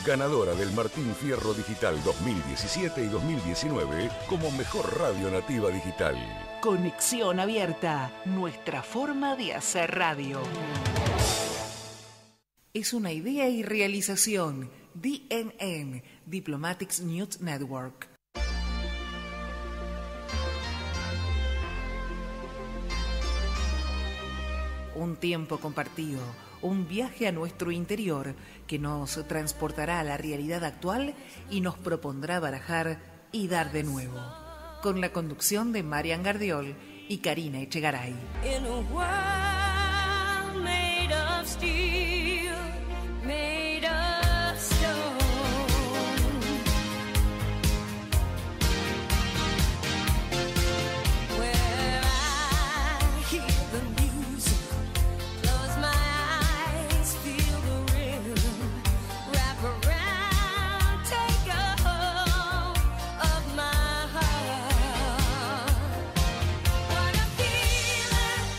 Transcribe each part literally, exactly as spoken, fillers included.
ganadora del Martín Fierro Digital dos mil diecisiete y dos mil diecinueve como mejor radio nativa digital. Conexión Abierta, nuestra forma de hacer radio. Es una idea y realización. D N N, Diplomatics News Network. Un tiempo compartido, un viaje a nuestro interior que nos transportará a la realidad actual y nos propondrá barajar y dar de nuevo. Con la conducción de Marian Gardiol y Karina Echegaray. In a world made of steel, made of stone. Where I hear the music, close my eyes, feel the rhythm, wrap around, take a hold of my heart. What a feeling,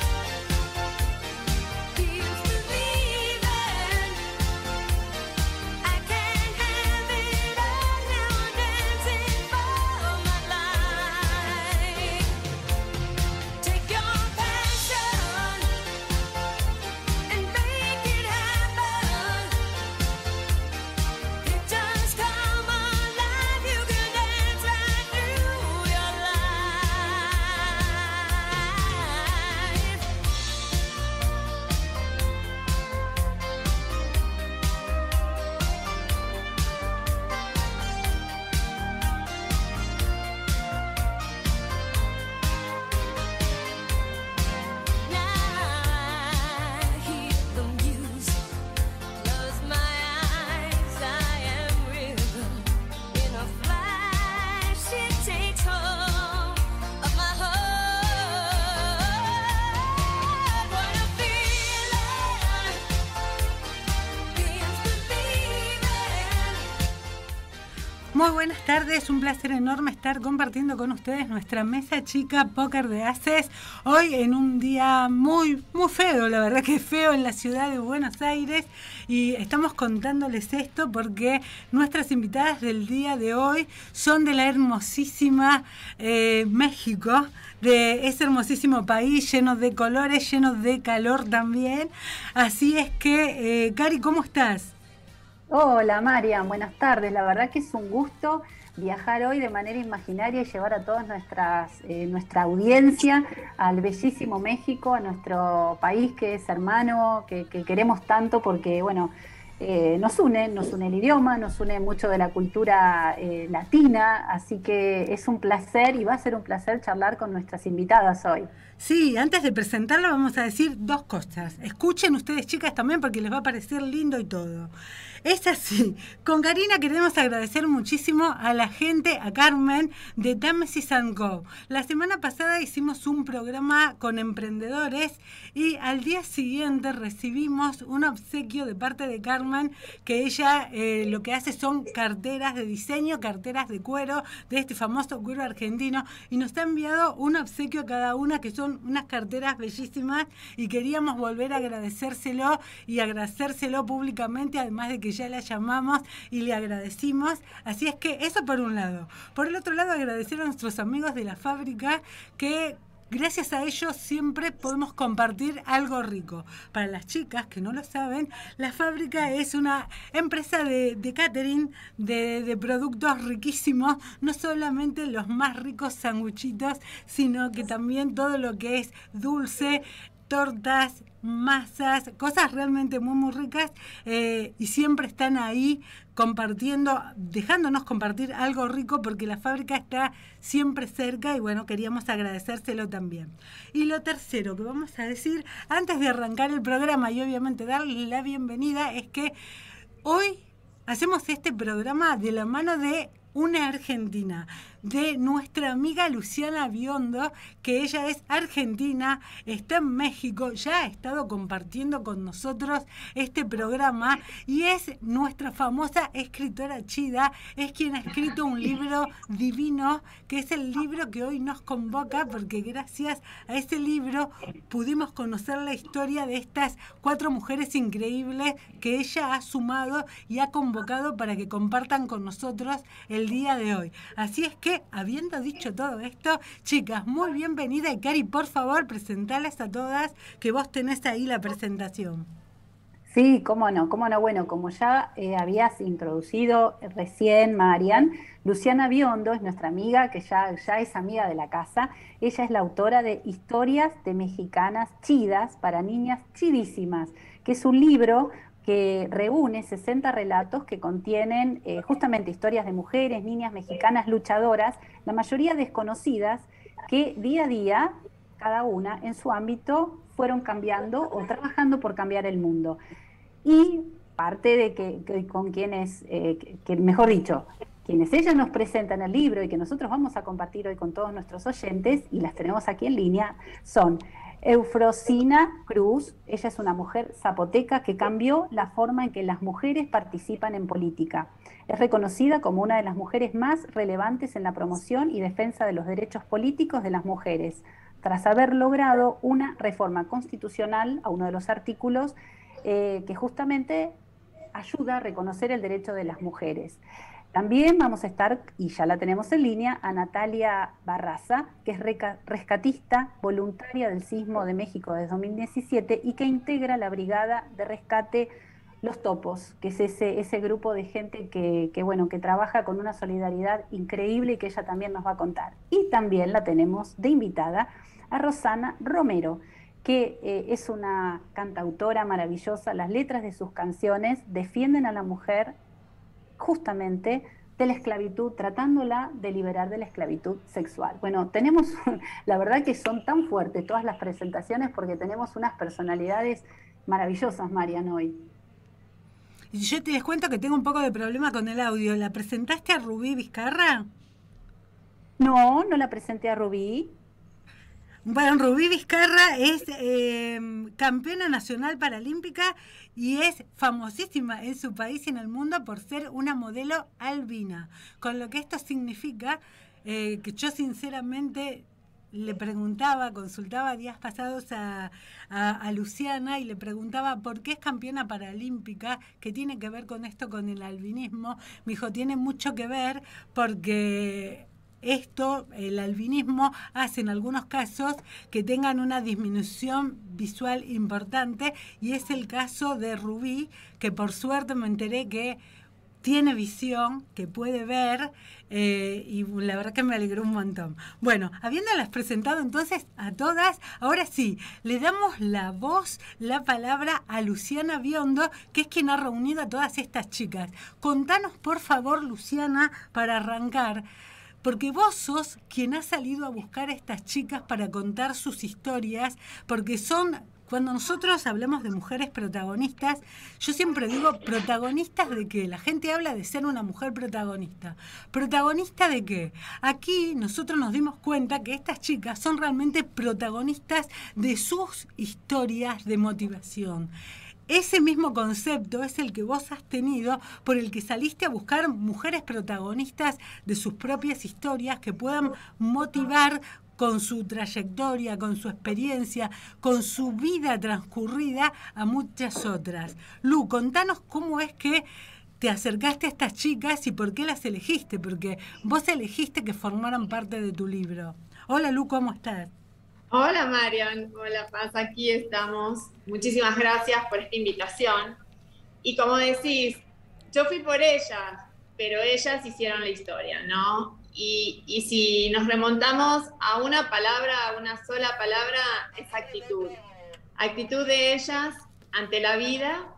feels believing. I can't have it all now, I'm dancing for my life. Take your passion and make it happen. It just come alive, you can dance right through your life. Now I hear the music, close my eyes, I am rhythm. In a flash, it takes hold of my heart. What a feeling, feels believing. Muy buenas tardes, un placer enorme estar compartiendo con ustedes nuestra mesa chica Póker de Ases. Hoy en un día muy, muy feo, la verdad que es feo en la ciudad de Buenos Aires. Y estamos contándoles esto porque nuestras invitadas del día de hoy son de la hermosísima eh, México, de ese hermosísimo país lleno de colores, lleno de calor también. Así es que, eh, Cari, ¿cómo estás? Hola Marian, buenas tardes. La verdad que es un gusto viajar hoy de manera imaginaria y llevar a toda nuestras, eh, nuestra audiencia al bellísimo México, a nuestro país que es hermano, que, que queremos tanto porque, bueno, eh, nos une, nos une el idioma, nos une mucho de la cultura eh, latina, así que es un placer y va a ser un placer charlar con nuestras invitadas hoy. Sí, antes de presentarla vamos a decir dos cosas. Escuchen ustedes, chicas, también porque les va a parecer lindo y todo. Es así. Con Karina queremos agradecer muchísimo a la gente, a Carmen de Támesis and Co. La semana pasada hicimos un programa con emprendedores y al día siguiente recibimos un obsequio de parte de Carmen, que ella eh, lo que hace son carteras de diseño, carteras de cuero, de este famoso cuero argentino, y nos ha enviado un obsequio a cada una, que son unas carteras bellísimas, y queríamos volver a agradecérselo y agradecérselo públicamente, además de que ya la llamamos y le agradecimos. Así es que eso por un lado. Por el otro lado, agradecer a nuestros amigos de la fábrica, que gracias a ellos siempre podemos compartir algo rico. Para las chicas que no lo saben, la fábrica es una empresa de, de catering, de, de productos riquísimos, no solamente los más ricos sanguchitos, sino que también todo lo que es dulce, tortas, masas, cosas realmente muy muy ricas, eh, y siempre están ahí compartiendo, dejándonos compartir algo rico, porque la fábrica está siempre cerca y bueno, queríamos agradecérselo también. Y lo tercero que vamos a decir antes de arrancar el programa y obviamente darle la bienvenida es que hoy hacemos este programa de la mano de una argentina. de nuestra amiga Luciana Biondo, que ella es argentina, está en México, ya ha estado compartiendo con nosotros este programa y es nuestra famosa escritora chida, es quien ha escrito un libro divino, que es el libro que hoy nos convoca, porque gracias a ese libro pudimos conocer la historia de estas cuatro mujeres increíbles que ella ha sumado y ha convocado para que compartan con nosotros el día de hoy. Así es que, habiendo dicho todo esto, chicas, muy bienvenida. Y Cari, por favor, presentales a todas, que vos tenés ahí la presentación. Sí, cómo no, cómo no. Bueno, como ya eh, habías introducido recién, Marian, Luciana Biondo es nuestra amiga, que ya, ya es amiga de la casa. Ella es la autora de Historias de Mexicanas Chidas para Niñas Chidísimas, que es un libro que reúne sesenta relatos que contienen eh, justamente historias de mujeres, niñas mexicanas luchadoras, la mayoría desconocidas, que día a día, cada una en su ámbito, fueron cambiando o trabajando por cambiar el mundo. Y parte de que, que con quienes, eh, que, que, mejor dicho, quienes ella nos presenta en el libro y que nosotros vamos a compartir hoy con todos nuestros oyentes, y las tenemos aquí en línea, son Eufrosina Cruz. Ella es una mujer zapoteca que cambió la forma en que las mujeres participan en política. Es reconocida como una de las mujeres más relevantes en la promoción y defensa de los derechos políticos de las mujeres, tras haber logrado una reforma constitucional a uno de los artículos eh, que justamente ayuda a reconocer el derecho de las mujeres. También vamos a estar, y ya la tenemos en línea, a Natalia Barraza, que es rescatista voluntaria del Sismo de México desde dos mil diecisiete y que integra la Brigada de Rescate Los Topos, que es ese, ese grupo de gente que, que, bueno, que trabaja con una solidaridad increíble y que ella también nos va a contar. Y también la tenemos de invitada a Rosana Romero, que eh, es una cantautora maravillosa. Las letras de sus canciones defienden a la mujer justamente de la esclavitud, tratándola de liberar de la esclavitud sexual. Bueno, tenemos, la verdad que son tan fuertes todas las presentaciones porque tenemos unas personalidades maravillosas, Marian, hoy. Yo te les cuento que tengo un poco de problema con el audio. ¿La presentaste a Rubí Vizcarra? No, no la presenté a Rubí. Bueno, Rubí Vizcarra es eh, campeona nacional paralímpica y es famosísima en su país y en el mundo por ser una modelo albina. Con lo que esto significa eh, que yo sinceramente le preguntaba, consultaba días pasados a, a, a Luciana y le preguntaba por qué es campeona paralímpica, qué tiene que ver con esto, con el albinismo. Me dijo, tiene mucho que ver porque esto, el albinismo, hace en algunos casos que tengan una disminución visual importante y es el caso de Rubí, que por suerte me enteré que tiene visión, que puede ver, eh, y la verdad que me alegró un montón. Bueno, habiéndolas presentado entonces a todas, ahora sí, le damos la voz, la palabra a Luciana Biondo, que es quien ha reunido a todas estas chicas. Contanos, por favor, Luciana, para arrancar, porque vos sos quien ha salido a buscar a estas chicas para contar sus historias, porque son... Cuando nosotros hablamos de mujeres protagonistas, yo siempre digo, ¿protagonistas de qué? La gente habla de ser una mujer protagonista. ¿Protagonista de qué? Aquí nosotros nos dimos cuenta que estas chicas son realmente protagonistas de sus historias de motivación. Ese mismo concepto es el que vos has tenido, por el que saliste a buscar mujeres protagonistas de sus propias historias que puedan motivar con su trayectoria, con su experiencia, con su vida transcurrida a muchas otras. Lu, contanos cómo es que te acercaste a estas chicas y por qué las elegiste, porque vos elegiste que formaran parte de tu libro. Hola Lu, ¿cómo estás? Hola Marian, hola Paz, aquí estamos. Muchísimas gracias por esta invitación. Y como decís, yo fui por ellas, pero ellas hicieron la historia, ¿no? Y, y si nos remontamos a una palabra, a una sola palabra, es actitud. Actitud de ellas ante la vida,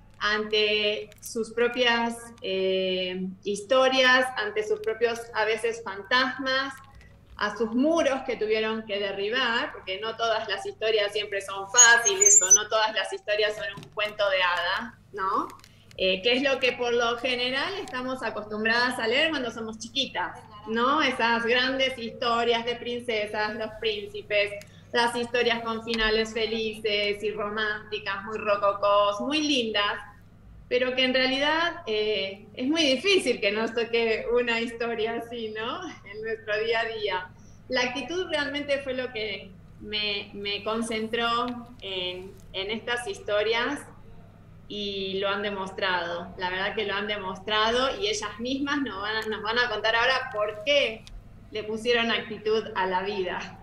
ante sus propias eh, historias, ante sus propios, a veces, fantasmas, a sus muros que tuvieron que derribar, porque no todas las historias siempre son fáciles, o no todas las historias son un cuento de hadas, ¿no? eh, que es lo que por lo general estamos acostumbradas a leer cuando somos chiquitas, ¿no? Esas grandes historias de princesas, los príncipes, las historias con finales felices y románticas, muy rococós, muy lindas, pero que en realidad eh, es muy difícil que nos toque una historia así, ¿no? En nuestro día a día. La actitud realmente fue lo que me, me concentró en, en estas historias y lo han demostrado. La verdad que lo han demostrado y ellas mismas nos van a, nos van a contar ahora por qué le pusieron actitud a la vida.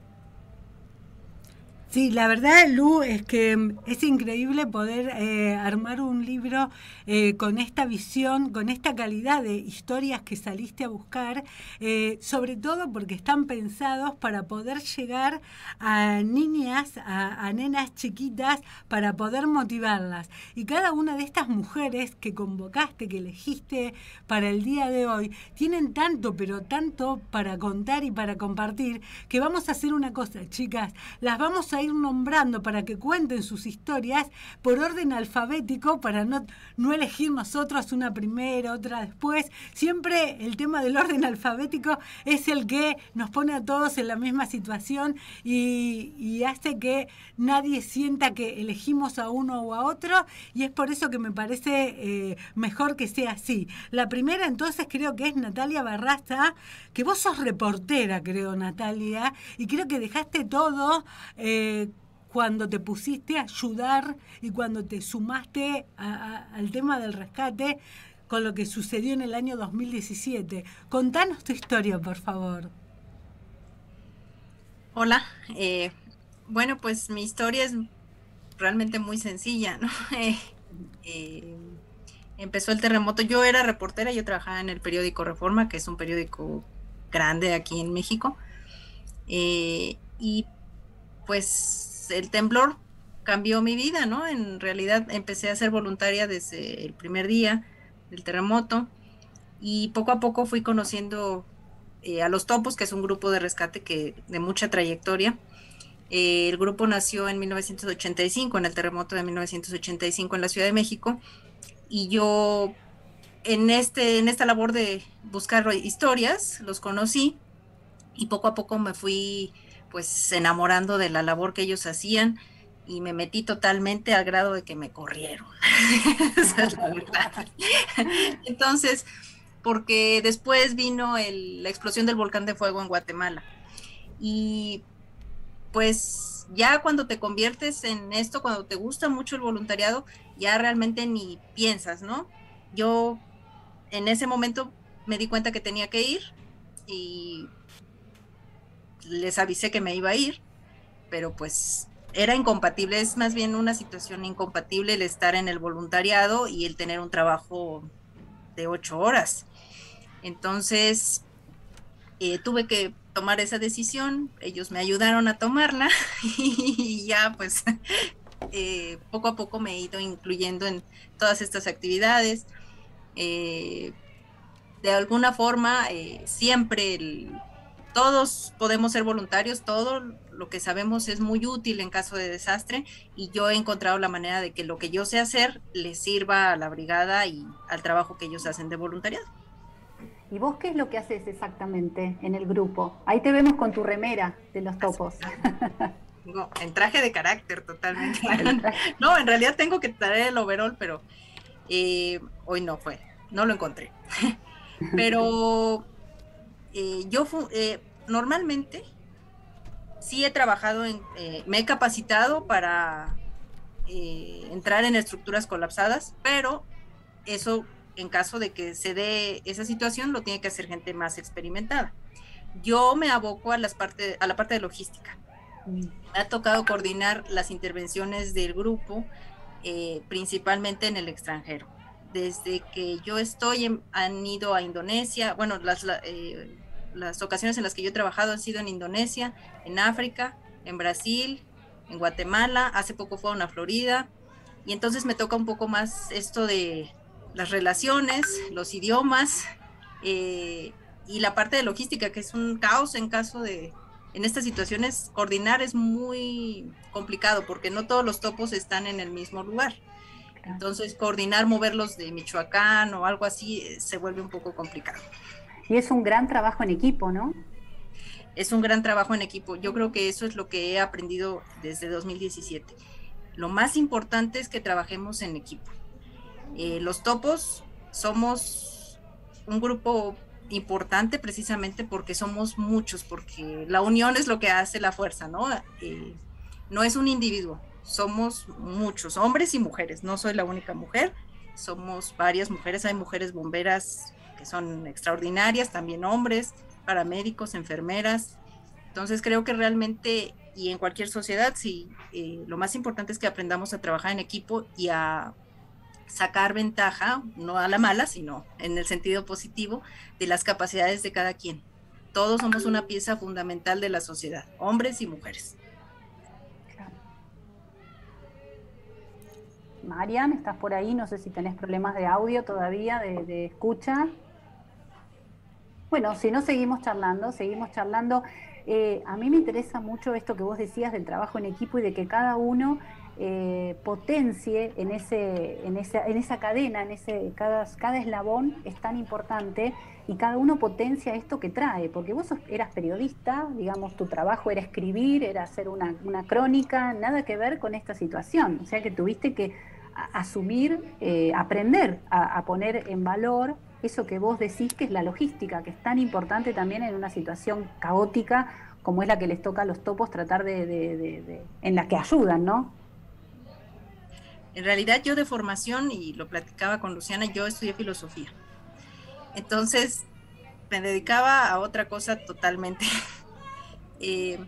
Sí, la verdad, Lu, es que es increíble poder eh, armar un libro eh, con esta visión, con esta calidad de historias que saliste a buscar, eh, sobre todo porque están pensados para poder llegar a niñas, a, a nenas chiquitas, para poder motivarlas. Y cada una de estas mujeres que convocaste, que elegiste para el día de hoy, tienen tanto, pero tanto para contar y para compartir, que vamos a hacer una cosa, chicas, las vamos a ir nombrando para que cuenten sus historias por orden alfabético, para no, no elegir nosotros una primera, otra después. Siempre el tema del orden alfabético es el que nos pone a todos en la misma situación y, y hace que nadie sienta que elegimos a uno o a otro, y es por eso que me parece eh, mejor que sea así. La primera entonces creo que es Natalia Barraza, que vos sos reportera, creo, Natalia, y creo que dejaste todo eh, cuando te pusiste a ayudar y cuando te sumaste a, a, al tema del rescate con lo que sucedió en el año dos mil diecisiete. Contanos tu historia, por favor. Hola, eh, bueno, pues mi historia es realmente muy sencilla, ¿no? Eh, eh, empezó el terremoto, yo era reportera, yo trabajaba en el periódico Reforma, que es un periódico grande aquí en México, eh, y pues el temblor cambió mi vida, ¿no? En realidad empecé a ser voluntaria desde el primer día del terremoto y poco a poco fui conociendo eh, a Los Topos, que es un grupo de rescate que de mucha trayectoria. Eh, el grupo nació en mil novecientos ochenta y cinco, en el terremoto de mil novecientos ochenta y cinco en la Ciudad de México, y yo en, este, en esta labor de buscar historias los conocí y poco a poco me fui pues enamorando de la labor que ellos hacían y me metí totalmente al grado de que me corrieron. Esa es la verdad. Entonces, porque después vino el, la explosión del volcán de fuego en Guatemala y pues ya cuando te conviertes en esto, cuando te gusta mucho el voluntariado, ya realmente ni piensas, ¿no? Yo en ese momento me di cuenta que tenía que ir y les avisé que me iba a ir, pero pues era incompatible, es más bien una situación incompatible el estar en el voluntariado y el tener un trabajo de ocho horas. Entonces eh, tuve que tomar esa decisión, ellos me ayudaron a tomarla y ya pues eh, poco a poco me he ido incluyendo en todas estas actividades. Eh, de alguna forma eh, siempre el todos podemos ser voluntarios, todo lo que sabemos es muy útil en caso de desastre y yo he encontrado la manera de que lo que yo sé hacer les sirva a la brigada y al trabajo que ellos hacen de voluntariado. ¿Y vos qué es lo que haces exactamente en el grupo? Ahí te vemos con tu remera de Los Topos. No, en traje de carácter totalmente. No, en realidad tengo que traer el overall, pero eh, hoy no fue, no lo encontré. Pero eh, yo eh, normalmente sí he trabajado, en, eh, me he capacitado para eh, entrar en estructuras colapsadas, pero eso en caso de que se dé esa situación lo tiene que hacer gente más experimentada. Yo me aboco a, las parte, a la parte de logística. Me ha tocado coordinar las intervenciones del grupo, eh, principalmente en el extranjero. Desde que yo estoy, en, han ido a Indonesia, bueno, las, la, eh, las ocasiones en las que yo he trabajado han sido en Indonesia, en África, en Brasil, en Guatemala, hace poco fueron a Florida, y entonces me toca un poco más esto de las relaciones, los idiomas, eh, y la parte de logística, que es un caos en caso de, en estas situaciones, coordinar es muy complicado, porque no todos los topos están en el mismo lugar. Entonces, coordinar, moverlos de Michoacán o algo así eh, se vuelve un poco complicado. Y es un gran trabajo en equipo, ¿no? Es un gran trabajo en equipo. Yo creo que eso es lo que he aprendido desde dos mil diecisiete. Lo más importante es que trabajemos en equipo. Eh, los topos somos un grupo importante precisamente porque somos muchos, porque la unión es lo que hace la fuerza, ¿no? Eh, no es un individuo, somos muchos, hombres y mujeres. No soy la única mujer, somos varias mujeres. Hay mujeres bomberas que son extraordinarias, también hombres, paramédicos, enfermeras. Entonces creo que realmente, y en cualquier sociedad, sí, eh, lo más importante es que aprendamos a trabajar en equipo y a sacar ventaja, no a la mala, sino en el sentido positivo, de las capacidades de cada quien. Todos somos una pieza fundamental de la sociedad, hombres y mujeres. Claro. Marian, ¿estás por ahí? No sé si tenés problemas de audio todavía, de, de escucha. Bueno, si no, seguimos charlando, seguimos charlando. Eh, a mí me interesa mucho esto que vos decías del trabajo en equipo y de que cada uno eh, potencie en, ese, en, esa, en esa cadena, en ese, cada, cada eslabón es tan importante y cada uno potencia esto que trae, porque vos sos, eras periodista, digamos, tu trabajo era escribir, era hacer una, una crónica, nada que ver con esta situación, o sea que tuviste que a, asumir, eh, aprender a, a poner en valor eso que vos decís que es la logística, que es tan importante también en una situación caótica como es la que les toca a los topos tratar de, de, de, de en la que ayudan, ¿no? En realidad yo de formación, y lo platicaba con Luciana, yo estudié filosofía. Entonces me dedicaba a otra cosa totalmente. eh,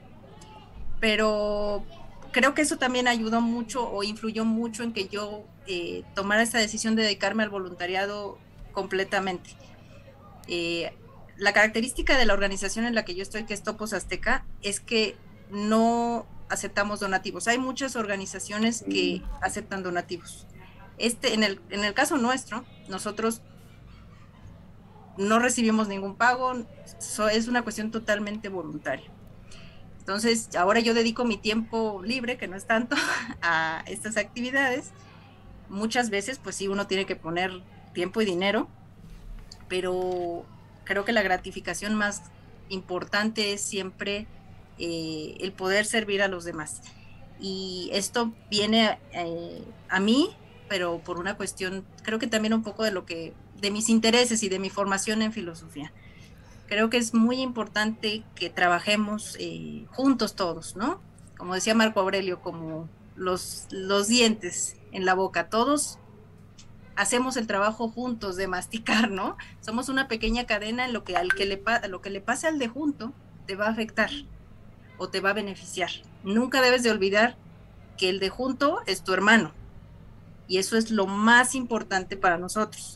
pero creo que eso también ayudó mucho o influyó mucho en que yo eh, tomara esta decisión de dedicarme al voluntariado completamente. Eh, la característica de la organización en la que yo estoy, que es Topos Azteca, es que no aceptamos donativos. Hay muchas organizaciones que aceptan donativos. Este, en el, en el caso nuestro, nosotros no recibimos ningún pago, so, es una cuestión totalmente voluntaria. Entonces, ahora yo dedico mi tiempo libre, que no es tanto, a estas actividades. Muchas veces, pues sí, uno tiene que poner tiempo y dinero, pero creo que la gratificación más importante es siempre eh, el poder servir a los demás. Y esto viene eh, a mí, pero por una cuestión, creo que también un poco de lo que, de mis intereses y de mi formación en filosofía. Creo que es muy importante que trabajemos eh, juntos todos, ¿no? Como decía Marco Aurelio, como los, los dientes en la boca, todos hacemos el trabajo juntos de masticar, ¿no? Somos una pequeña cadena en lo que, al que le, lo que le pase al de junto te va a afectar o te va a beneficiar. Nunca debes de olvidar que el de junto es tu hermano y eso es lo más importante para nosotros.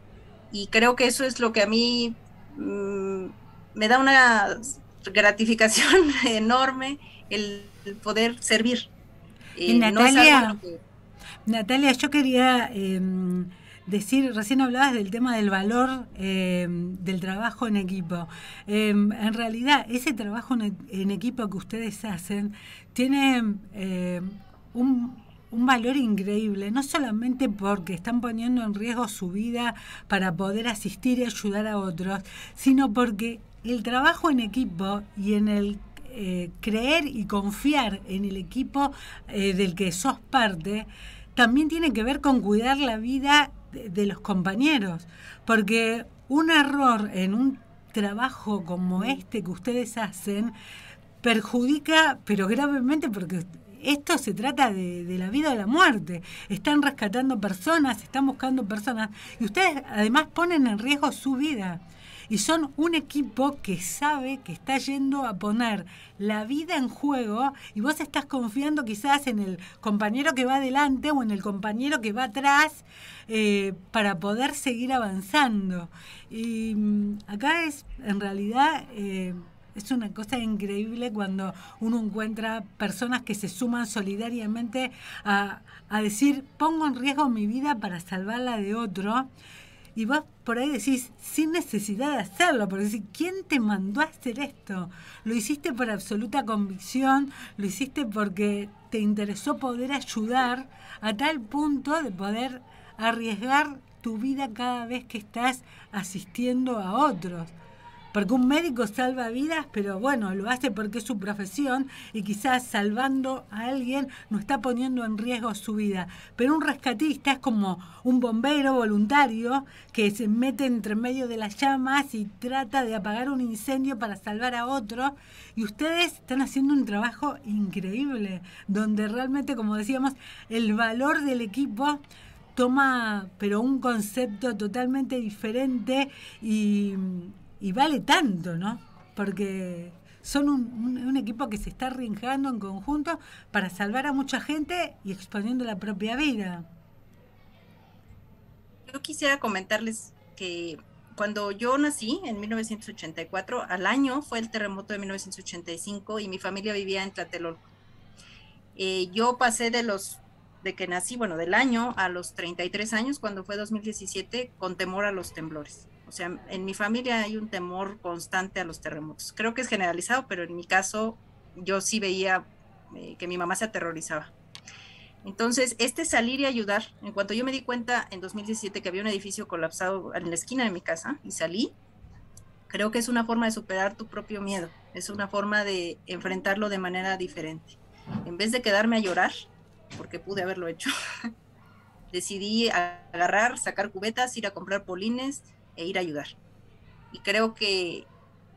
Y creo que eso es lo que a mí mmm, me da una gratificación enorme, el, el poder servir. Eh, Natalia, no que... Natalia, yo quería eh, decir, recién hablabas del tema del valor eh, del trabajo en equipo. Eh, en realidad, ese trabajo en, en equipo que ustedes hacen tiene eh, un, un valor increíble, no solamente porque están poniendo en riesgo su vida para poder asistir y ayudar a otros, sino porque el trabajo en equipo y en el eh, creer y confiar en el equipo eh, del que sos parte, también tiene que ver con cuidar la vida de, de los compañeros, porque un error en un trabajo como este que ustedes hacen perjudica, pero gravemente, porque esto se trata de, de la vida o la muerte. Están rescatando personas, están buscando personas, y ustedes además ponen en riesgo su vida. Y son un equipo que sabe que está yendo a poner la vida en juego y vos estás confiando quizás en el compañero que va adelante o en el compañero que va atrás eh, para poder seguir avanzando. Y acá es, en realidad, eh, es una cosa increíble cuando uno encuentra personas que se suman solidariamente a, a decir, pongo en riesgo mi vida para salvar la de otro. Y vos por ahí decís, sin necesidad de hacerlo, porque decís, ¿quién te mandó a hacer esto? Lo hiciste por absoluta convicción, lo hiciste porque te interesó poder ayudar a tal punto de poder arriesgar tu vida cada vez que estás asistiendo a otros. Porque un médico salva vidas, pero bueno, lo hace porque es su profesión y quizás salvando a alguien no está poniendo en riesgo su vida. Pero un rescatista es como un bombero voluntario que se mete entre medio de las llamas y trata de apagar un incendio para salvar a otro. Y ustedes están haciendo un trabajo increíble, donde realmente, como decíamos, el valor del equipo toma, pero un concepto totalmente diferente y... y vale tanto, ¿no? Porque son un, un, un equipo que se está arriesgando en conjunto para salvar a mucha gente y exponiendo la propia vida. Yo quisiera comentarles que cuando yo nací en mil novecientos ochenta y cuatro, al año fue el terremoto de mil novecientos ochenta y cinco y mi familia vivía en Tlatelolco. Eh, yo pasé de los de que nací, bueno, del año a los treinta y tres años, cuando fue dos mil diecisiete, con temor a los temblores. O sea, en mi familia hay un temor constante a los terremotos. Creo que es generalizado, pero en mi caso yo sí veía eh, que mi mamá se aterrorizaba. Entonces, este salir y ayudar, en cuanto yo me di cuenta en dos mil diecisiete que había un edificio colapsado en la esquina de mi casa y salí, creo que es una forma de superar tu propio miedo, es una forma de enfrentarlo de manera diferente. En vez de quedarme a llorar, porque pude haberlo hecho, decidí agarrar, sacar cubetas, ir a comprar polines e ir a ayudar. Y creo que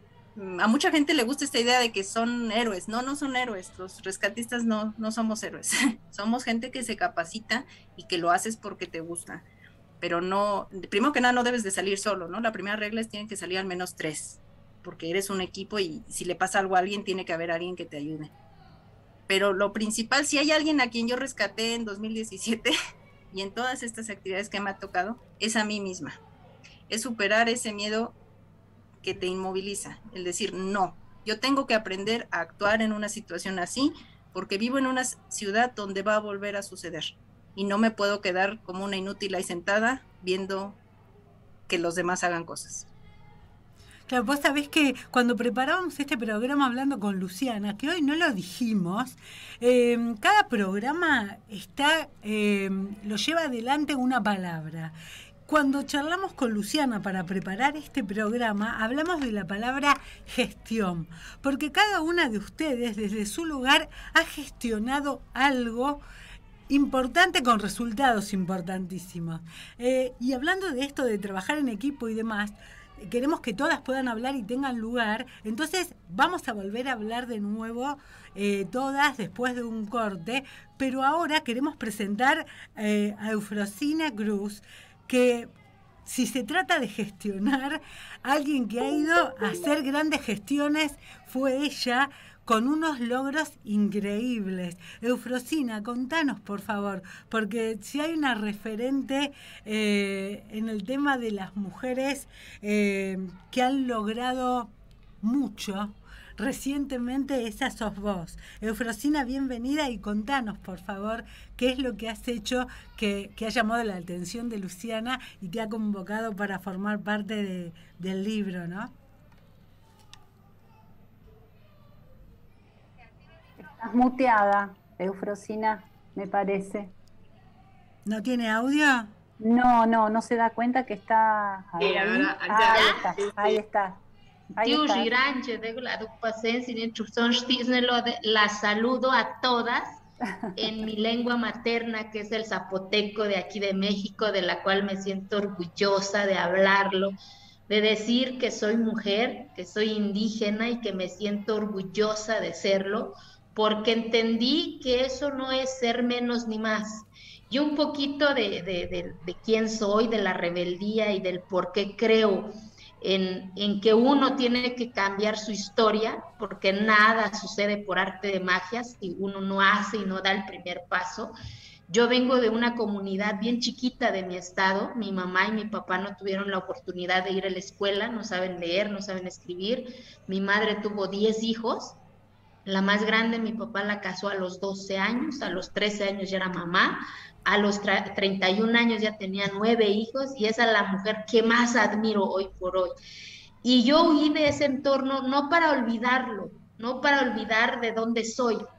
a mucha gente le gusta esta idea de que son héroes. No, no son héroes. Los rescatistas no, no somos héroes. Somos gente que se capacita y que lo haces porque te gusta. Pero no, primero que nada, no debes de salir solo, ¿no? La primera regla es tienen que salir al menos tres, porque eres un equipo y si le pasa algo a alguien, tiene que haber alguien que te ayude. Pero lo principal, si hay alguien a quien yo rescaté en dos mil diecisiete y en todas estas actividades que me ha tocado, es a mí misma. Es superar ese miedo que te inmoviliza, el decir, no, yo tengo que aprender a actuar en una situación así, porque vivo en una ciudad donde va a volver a suceder, y no me puedo quedar como una inútil ahí sentada, viendo que los demás hagan cosas. Claro, vos sabés que cuando preparábamos este programa hablando con Luciana, que hoy no lo dijimos, eh, cada programa está eh, lo lleva adelante una palabra. Cuando charlamos con Luciana para preparar este programa, hablamos de la palabra gestión, porque cada una de ustedes desde su lugar ha gestionado algo importante con resultados importantísimos. Eh, y hablando de esto de trabajar en equipo y demás, queremos que todas puedan hablar y tengan lugar, entonces vamos a volver a hablar de nuevo eh, todas después de un corte, pero ahora queremos presentar eh, a Eufrosina Cruz, que si se trata de gestionar, alguien que ha ido a hacer grandes gestiones fue ella, con unos logros increíbles. Eufrosina, contanos por favor, porque si hay una referente eh, en el tema de las mujeres eh, que han logrado mucho, recientemente esa sos vos. Eufrosina, bienvenida y contanos, por favor, qué es lo que has hecho que, que ha llamado la atención de Luciana y te ha convocado para formar parte de, del libro, ¿no? Estás muteada, Eufrosina, me parece. ¿No tiene audio? No, no, no se da cuenta que está ahí. Sí, ahora, Ah, ya, ahí ya. está, ahí está. Ahí Dios está. Giranche, de la Pasensi, la saludo a todas en mi lengua materna, que es el zapoteco de aquí de México, de la cual me siento orgullosa de hablarlo, de decir que soy mujer, que soy indígena y que me siento orgullosa de serlo, porque entendí que eso no es ser menos ni más. Y un poquito de, de, de, de quién soy, de la rebeldía y del por qué creo En, en que uno tiene que cambiar su historia, porque nada sucede por arte de magia si uno no hace y no da el primer paso. Yo vengo de una comunidad bien chiquita de mi estado. Mi mamá y mi papá no tuvieron la oportunidad de ir a la escuela, no saben leer, no saben escribir. Mi madre tuvo diez hijos. La más grande, mi papá la casó a los doce años, a los trece años ya era mamá, a los treinta y un años ya tenía nueve hijos, y esa es la mujer que más admiro hoy por hoy. Y yo huí de ese entorno no para olvidarlo, no para olvidar de dónde soy,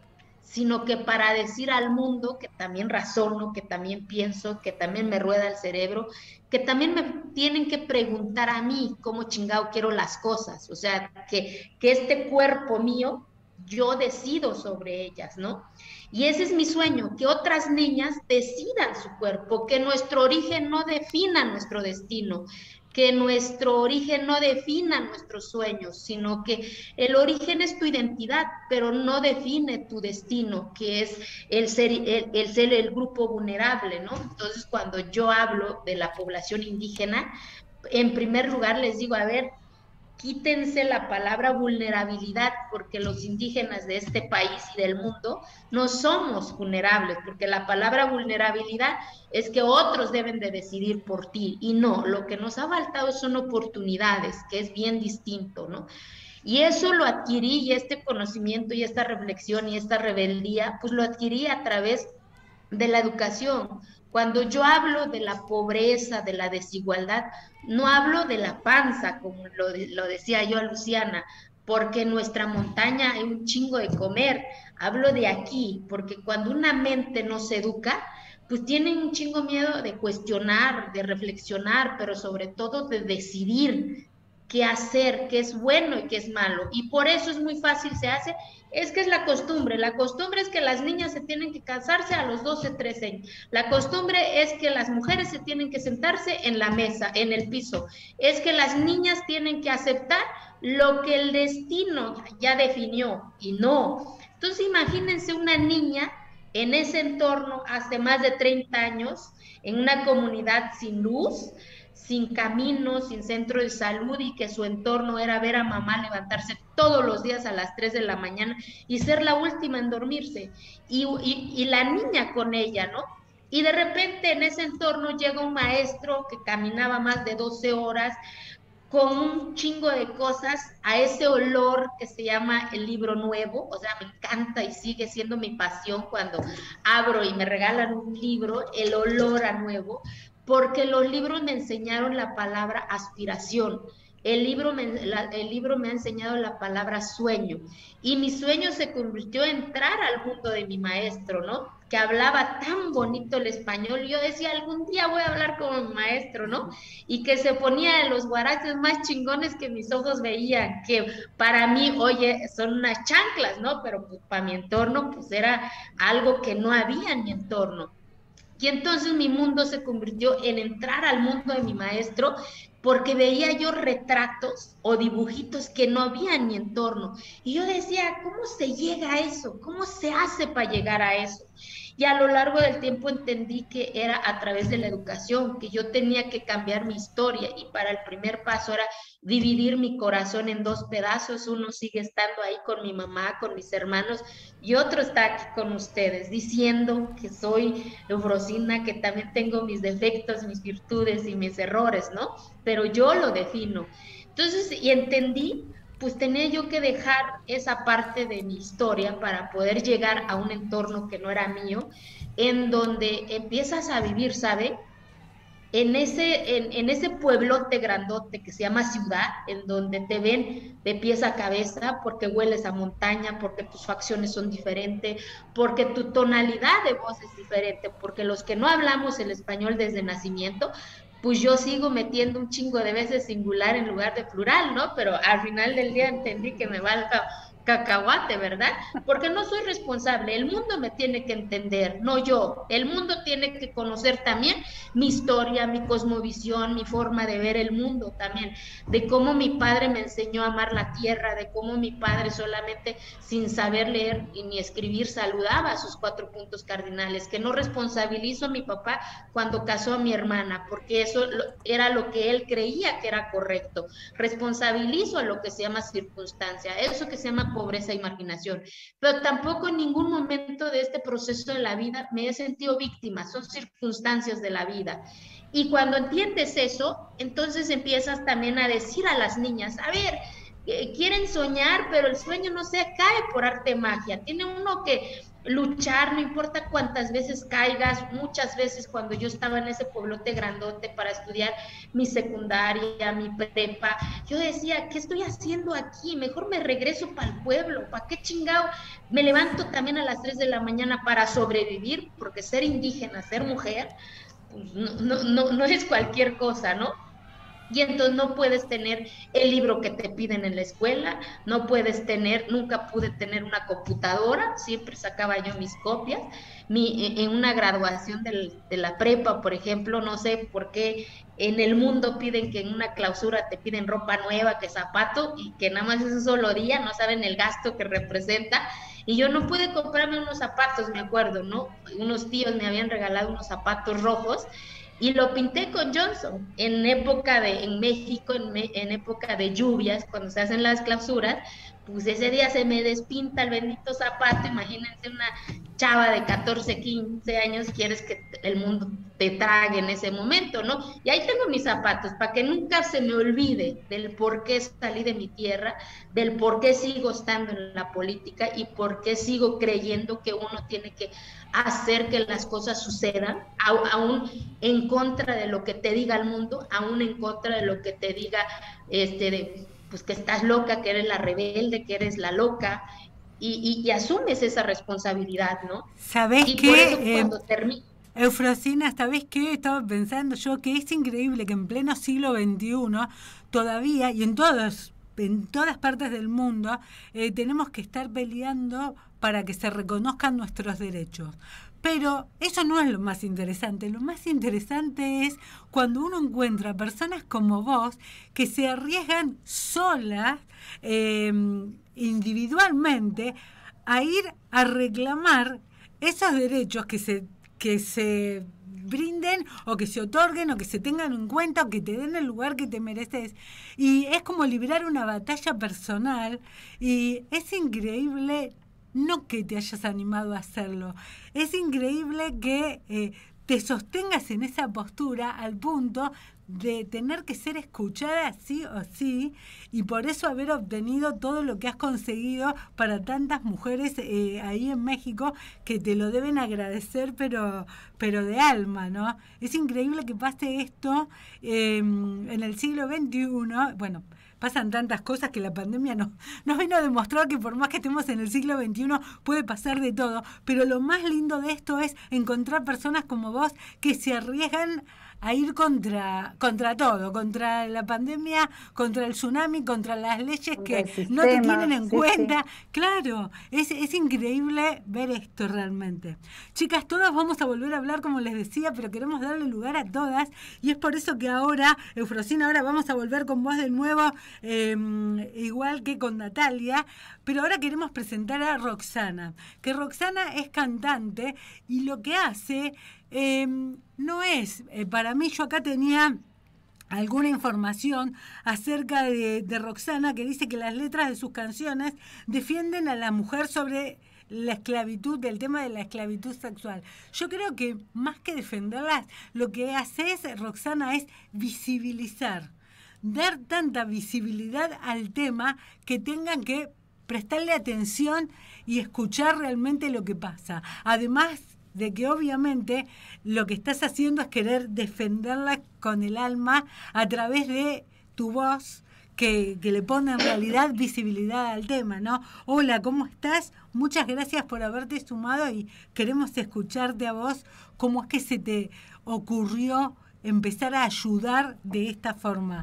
sino que para decir al mundo que también razono, que también pienso, que también me rueda el cerebro, que también me tienen que preguntar a mí cómo chingado quiero las cosas, o sea, que, que este cuerpo mío, yo decido sobre ellas, ¿no? Y ese es mi sueño, que otras niñas decidan su cuerpo, que nuestro origen no defina nuestro destino, que nuestro origen no defina nuestros sueños, sino que el origen es tu identidad, pero no define tu destino, que es el ser el, el ser el grupo vulnerable, ¿no? Entonces, cuando yo hablo de la población indígena, en primer lugar les digo, a ver, quítense la palabra vulnerabilidad, porque los indígenas de este país y del mundo no somos vulnerables, porque la palabra vulnerabilidad es que otros deben de decidir por ti, y no, lo que nos ha faltado son oportunidades, que es bien distinto, ¿no? Y eso lo adquirí, y este conocimiento y esta reflexión y esta rebeldía, pues lo adquirí a través de la educación. Cuando yo hablo de la pobreza, de la desigualdad, no hablo de la panza, como lo, lo decía yo a Luciana, porque en nuestra montaña hay un chingo de comer. Hablo de aquí, porque cuando una mente no se educa, pues tienen un chingo miedo de cuestionar, de reflexionar, pero sobre todo de decidir qué hacer, qué es bueno y qué es malo. Y por eso es muy fácil, se hace, es que es la costumbre. La costumbre es que las niñas se tienen que casarse a los doce, trece años. La costumbre es que las mujeres se tienen que sentarse en la mesa, en el piso. Es que las niñas tienen que aceptar lo que el destino ya definió, y no. Entonces imagínense una niña en ese entorno hace más de treinta años, en una comunidad sin luz, sin camino, sin centro de salud, y que su entorno era ver a mamá levantarse todos los días a las tres de la mañana y ser la última en dormirse, y, y, y la niña con ella, ¿no? Y de repente en ese entorno llega un maestro que caminaba más de doce horas con un chingo de cosas, a ese olor que se llama el libro nuevo. O sea, me encanta y sigue siendo mi pasión cuando abro y me regalan un libro, el olor a nuevo, porque los libros me enseñaron la palabra aspiración. El libro, me, la, el libro me ha enseñado la palabra sueño, y mi sueño se convirtió en entrar al mundo de mi maestro, ¿no? Que hablaba tan bonito el español. Yo decía, algún día voy a hablar como mi maestro, ¿no? Y que se ponía en los guaraches más chingones que mis ojos veían, que para mí, oye, son unas chanclas, ¿no? Pero pues, para mi entorno, pues era algo que no había en mi entorno. Y entonces mi mundo se convirtió en entrar al mundo de mi maestro, porque veía yo retratos o dibujitos que no había en mi entorno. Y yo decía, ¿cómo se llega a eso? ¿Cómo se hace para llegar a eso? Y a lo largo del tiempo entendí que era a través de la educación, que yo tenía que cambiar mi historia, y para el primer paso era dividir mi corazón en dos pedazos. Uno sigue estando ahí con mi mamá, con mis hermanos, y otro está aquí con ustedes, diciendo que soy Eufrosina, que también tengo mis defectos, mis virtudes y mis errores, ¿no? Pero yo lo defino. Entonces, y entendí, pues tenía yo que dejar esa parte de mi historia para poder llegar a un entorno que no era mío, en donde empiezas a vivir, ¿sabe? En ese, en, en ese pueblote grandote que se llama ciudad, en donde te ven de pies a cabeza, porque hueles a montaña, porque tus facciones son diferentes, porque tu tonalidad de voz es diferente, porque los que no hablamos el español desde nacimiento, pues yo sigo metiendo un chingo de veces singular en lugar de plural, ¿no? Pero al final del día entendí que me va el ca cacahuate, ¿verdad? Porque no soy responsable, el mundo me tiene que entender, no yo. El mundo tiene que conocer también mi historia, mi cosmovisión, mi forma de ver el mundo también, de cómo mi padre me enseñó a amar la tierra, de cómo mi padre solamente sin saber leer y ni escribir saludaba a sus cuatro puntos cardinales, que no responsabilizo a mi papá cuando casó a mi hermana, porque eso era lo que él creía que era correcto. Responsabilizo a lo que se llama circunstancia, eso que se llama pobreza y marginación, pero tampoco en ningún momento de este proceso de la vida me he sentido víctima, son circunstancias de la vida. Y cuando entiendes eso, entonces empiezas también a decir a las niñas, a ver, quieren soñar, pero el sueño no se cae por arte de magia, tiene uno que, luchar, no importa cuántas veces caigas. Muchas veces cuando yo estaba en ese pueblote grandote para estudiar mi secundaria, mi prepa, yo decía, ¿qué estoy haciendo aquí? Mejor me regreso para el pueblo. ¿Para qué chingado? Me levanto también a las tres de la mañana para sobrevivir, porque ser indígena, ser mujer, pues no, no, no, no es cualquier cosa, ¿no? Y entonces no puedes tener el libro que te piden en la escuela, no puedes tener, nunca pude tener una computadora, siempre sacaba yo mis copias. Mi, en una graduación del, de la prepa, por ejemplo, no sé por qué en el mundo piden que en una clausura te piden ropa nueva, que zapato, y que nada más es un solo día, no saben el gasto que representa. Y yo no pude comprarme unos zapatos, me acuerdo, ¿no? Unos tíos me habían regalado unos zapatos rojos, y lo pinté con Johnson en época de, en México, en, me, en época de lluvias, cuando se hacen las clausuras, pues ese día se me despinta el bendito zapato. Imagínense una chava de catorce, quince años, quieres que el mundo te trague en ese momento, ¿no? Y ahí tengo mis zapatos, para que nunca se me olvide del por qué salí de mi tierra, del por qué sigo estando en la política y por qué sigo creyendo que uno tiene que hacer que las cosas sucedan, aún en contra de lo que te diga el mundo, aún en contra de lo que te diga, este, de, pues que estás loca, que eres la rebelde, que eres la loca, y, y, y asumes esa responsabilidad, ¿no? ¿Sabés y qué? Por eso Eh, cuando termina... Eufrosina, ¿sabés qué? Estaba pensando yo que es increíble que en pleno siglo veintiuno todavía, y en todos, en todas partes del mundo, eh, tenemos que estar peleando para que se reconozcan nuestros derechos. Pero eso no es lo más interesante. Lo más interesante es cuando uno encuentra personas como vos que se arriesgan solas, eh, individualmente, a ir a reclamar esos derechos que se, que se brinden o que se otorguen o que se tengan en cuenta o que te den el lugar que te mereces. Y es como librar una batalla personal, y es increíble. No que te hayas animado a hacerlo, es increíble que eh, te sostengas en esa postura al punto de tener que ser escuchada sí o sí, y por eso haber obtenido todo lo que has conseguido para tantas mujeres eh, ahí en México, que te lo deben agradecer, pero, pero de alma, ¿no? Es increíble que pase esto eh, en el siglo veintiuno, bueno... Pasan tantas cosas que la pandemia nos, nos vino a demostrar que por más que estemos en el siglo veintiuno puede pasar de todo, pero lo más lindo de esto es encontrar personas como vos que se arriesgan a ir contra, contra todo, contra la pandemia, contra el tsunami, contra las leyes Contra que el no te sistema, tienen en sí, cuenta. Claro, es, es increíble ver esto realmente. Chicas, todas vamos a volver a hablar, como les decía, pero queremos darle lugar a todas, y es por eso que ahora, Eufrosina, ahora vamos a volver con vos de nuevo, eh, igual que con Natalia, pero ahora queremos presentar a Roxana, que Roxana es cantante, y lo que hace... Eh, no es, eh, para mí, yo acá tenía alguna información acerca de, de Roxana, que dice que las letras de sus canciones defienden a la mujer sobre la esclavitud, del tema de la esclavitud sexual. Yo creo que más que defenderlas, lo que hace es, Roxana, es visibilizar, dar tanta visibilidad al tema que tengan que prestarle atención y escuchar realmente lo que pasa. Además de que obviamente lo que estás haciendo es querer defenderla con el alma a través de tu voz, que, que le pone en realidad visibilidad al tema, ¿no? Hola, ¿cómo estás? Muchas gracias por haberte sumado, y queremos escucharte a vos. ¿Cómo es que se te ocurrió empezar a ayudar de esta forma?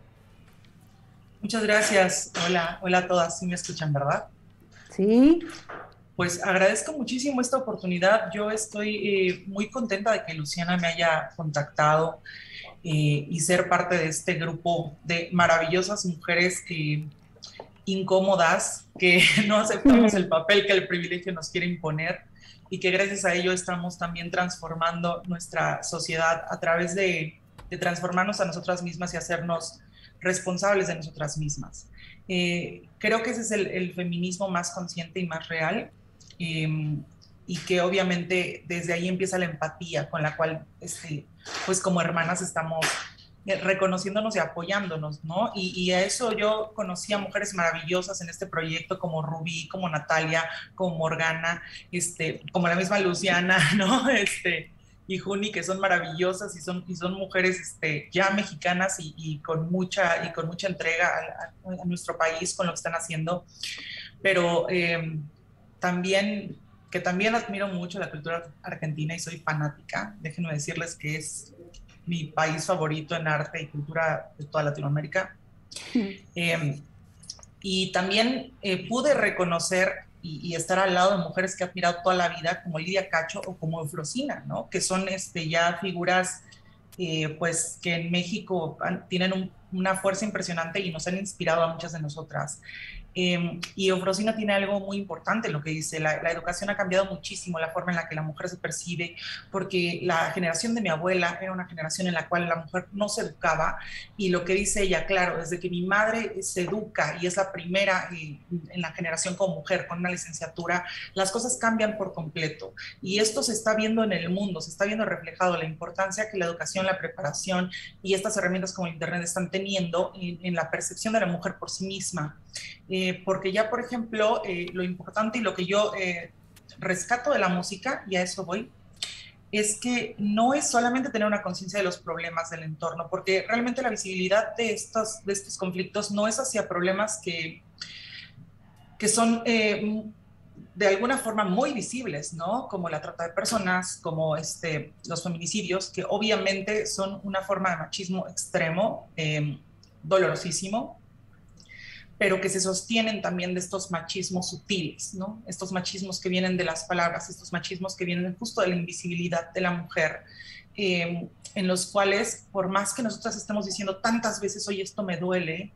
Muchas gracias. Hola, hola a todas. ¿Sí me escuchan, verdad? Sí. Pues agradezco muchísimo esta oportunidad. Yo estoy eh, muy contenta de que Luciana me haya contactado eh, y ser parte de este grupo de maravillosas mujeres eh, incómodas, que no aceptamos el papel que el privilegio nos quiere imponer, y que gracias a ello estamos también transformando nuestra sociedad a través de, de transformarnos a nosotras mismas y hacernos responsables de nosotras mismas. Eh, creo que ese es el, el feminismo más consciente y más real. Eh, y que obviamente desde ahí empieza la empatía con la cual este, pues como hermanas estamos eh, reconociéndonos y apoyándonos, ¿no? Y, y a eso yo conocí a mujeres maravillosas en este proyecto, como Rubí, como Natalia, como Morgana, este, como la misma Luciana, ¿no? Este, y Juni, que son maravillosas y son, y son mujeres este, ya mexicanas y, y, con mucha, y con mucha entrega a, a, a nuestro país con lo que están haciendo. Pero eh, también, que también admiro mucho la cultura argentina y soy fanática. Déjenme decirles que es mi país favorito en arte y cultura de toda Latinoamérica. Eh, y también eh, pude reconocer y, y estar al lado de mujeres que he admirado toda la vida, como Lidia Cacho o como Eufrosina, ¿no? Que son este, ya figuras eh, pues, que en México han, tienen un, una fuerza impresionante y nos han inspirado a muchas de nosotras. Eh, y Eufrosina tiene algo muy importante, lo que dice, la, la educación ha cambiado muchísimo la forma en la que la mujer se percibe, porque la generación de mi abuela era una generación en la cual la mujer no se educaba, y lo que dice ella, claro, desde que mi madre se educa y es la primera eh, en la generación como mujer con una licenciatura, las cosas cambian por completo, y esto se está viendo en el mundo, se está viendo reflejado la importancia que la educación, la preparación y estas herramientas como el internet están teniendo en, en la percepción de la mujer por sí misma. Eh, porque ya, por ejemplo, eh, lo importante y lo que yo eh, rescato de la música, y a eso voy, es que no es solamente tener una conciencia de los problemas del entorno, porque realmente la visibilidad de estos, de estos conflictos no es hacia problemas que, que son eh, de alguna forma muy visibles, ¿no? Como la trata de personas, como este, los feminicidios, que obviamente son una forma de machismo extremo, eh, dolorosísimo, pero que se sostienen también de estos machismos sutiles, ¿no? Estos machismos que vienen de las palabras, estos machismos que vienen justo de la invisibilidad de la mujer, eh, en los cuales, por más que nosotras estemos diciendo tantas veces, oye, esto me duele,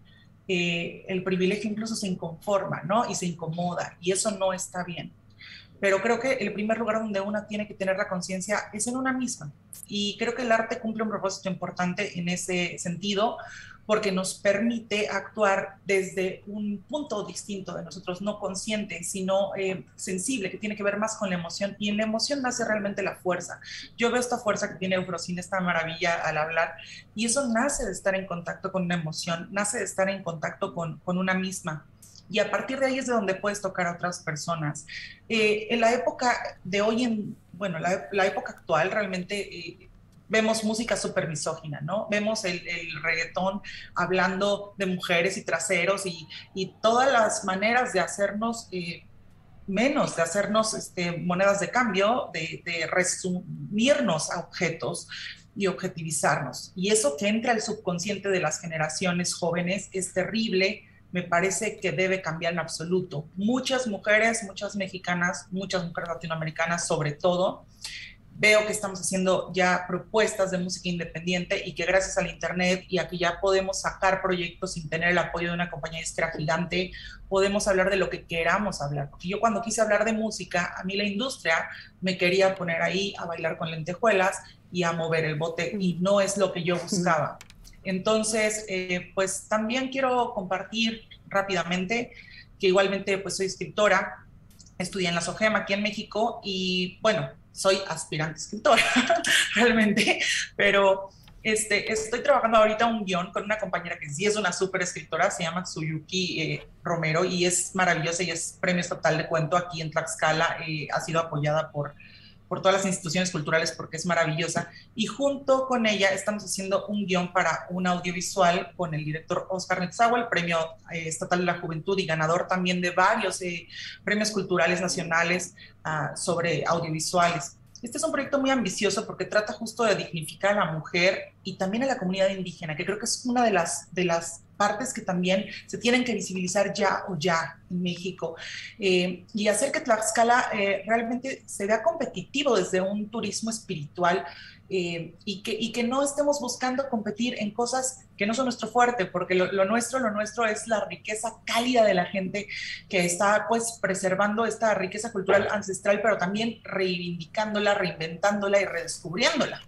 eh, el privilegio incluso se inconforma, ¿no? Y se incomoda, y eso no está bien. Pero creo que el primer lugar donde una tiene que tener la conciencia es en una misma. Y creo que el arte cumple un propósito importante en ese sentido, porque nos permite actuar desde un punto distinto de nosotros, no consciente, sino eh, sensible, que tiene que ver más con la emoción, y en la emoción nace realmente la fuerza. Yo veo esta fuerza que tiene Eufrosina, esta maravilla al hablar, y eso nace de estar en contacto con una emoción, nace de estar en contacto con, con una misma. Y a partir de ahí es de donde puedes tocar a otras personas. Eh, en la época de hoy, en, bueno, la, la época actual realmente eh, vemos música súper misógina, ¿no? Vemos el, el reggaetón hablando de mujeres y traseros y, y todas las maneras de hacernos eh, menos, de hacernos este, monedas de cambio, de, de resumirnos a objetos y objetivizarnos. Y eso que entra al subconsciente de las generaciones jóvenes es terrible. Me parece que debe cambiar en absoluto. Muchas mujeres, muchas mexicanas, muchas mujeres latinoamericanas sobre todo, veo que estamos haciendo ya propuestas de música independiente y que gracias al internet y a que ya podemos sacar proyectos sin tener el apoyo de una compañía disquera gigante, podemos hablar de lo que queramos hablar. Porque yo cuando quise hablar de música, a mí la industria me quería poner ahí a bailar con lentejuelas y a mover el bote, y no es lo que yo buscaba. Entonces, eh, pues también quiero compartir rápidamente que igualmente pues soy escritora, estudié en la SOGEM aquí en México y bueno, soy aspirante escritora realmente, pero este, estoy trabajando ahorita un guión con una compañera que sí es una súper escritora, se llama Tsuyuki eh, Romero, y es maravillosa y es premio estatal de cuento aquí en Tlaxcala, eh, ha sido apoyada por por todas las instituciones culturales porque es maravillosa, y junto con ella estamos haciendo un guión para un audiovisual con el director Oscar Netzahual, premio eh, estatal de la juventud y ganador también de varios eh, premios culturales nacionales uh, sobre audiovisuales. Este es un proyecto muy ambicioso porque trata justo de dignificar a la mujer y también a la comunidad indígena, que creo que es una de las, de las partes que también se tienen que visibilizar ya o ya en México, eh, y hacer que Tlaxcala eh, realmente se vea competitivo desde un turismo espiritual, eh, y, que, y que no estemos buscando competir en cosas que no son nuestro fuerte, porque lo, lo nuestro, lo nuestro es la riqueza cálida de la gente que está pues preservando esta riqueza cultural ancestral, pero también reivindicándola, reinventándola y redescubriéndola.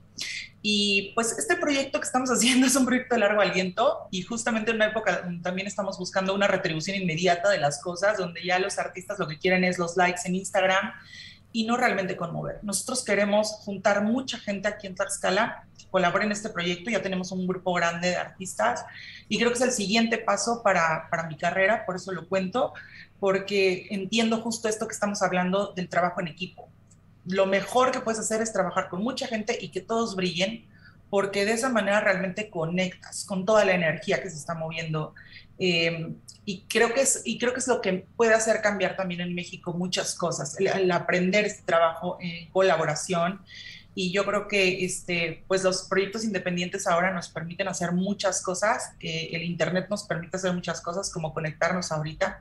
Y pues este proyecto que estamos haciendo es un proyecto de largo aliento, y justamente en una época donde también estamos buscando una retribución inmediata de las cosas, donde ya los artistas lo que quieren es los likes en Instagram y no realmente conmover. Nosotros queremos juntar mucha gente aquí en Tlaxcala que colabore en este proyecto. Ya tenemos un grupo grande de artistas y creo que es el siguiente paso para, para mi carrera, por eso lo cuento, porque entiendo justo esto que estamos hablando del trabajo en equipo. Lo mejor que puedes hacer es trabajar con mucha gente y que todos brillen, porque de esa manera realmente conectas con toda la energía que se está moviendo. Eh, y, creo que es, y creo que es lo que puede hacer cambiar también en México muchas cosas, el, el aprender este trabajo en colaboración. Y yo creo que este, pues los proyectos independientes ahora nos permiten hacer muchas cosas. Eh, el Internet nos permite hacer muchas cosas, como conectarnos ahorita.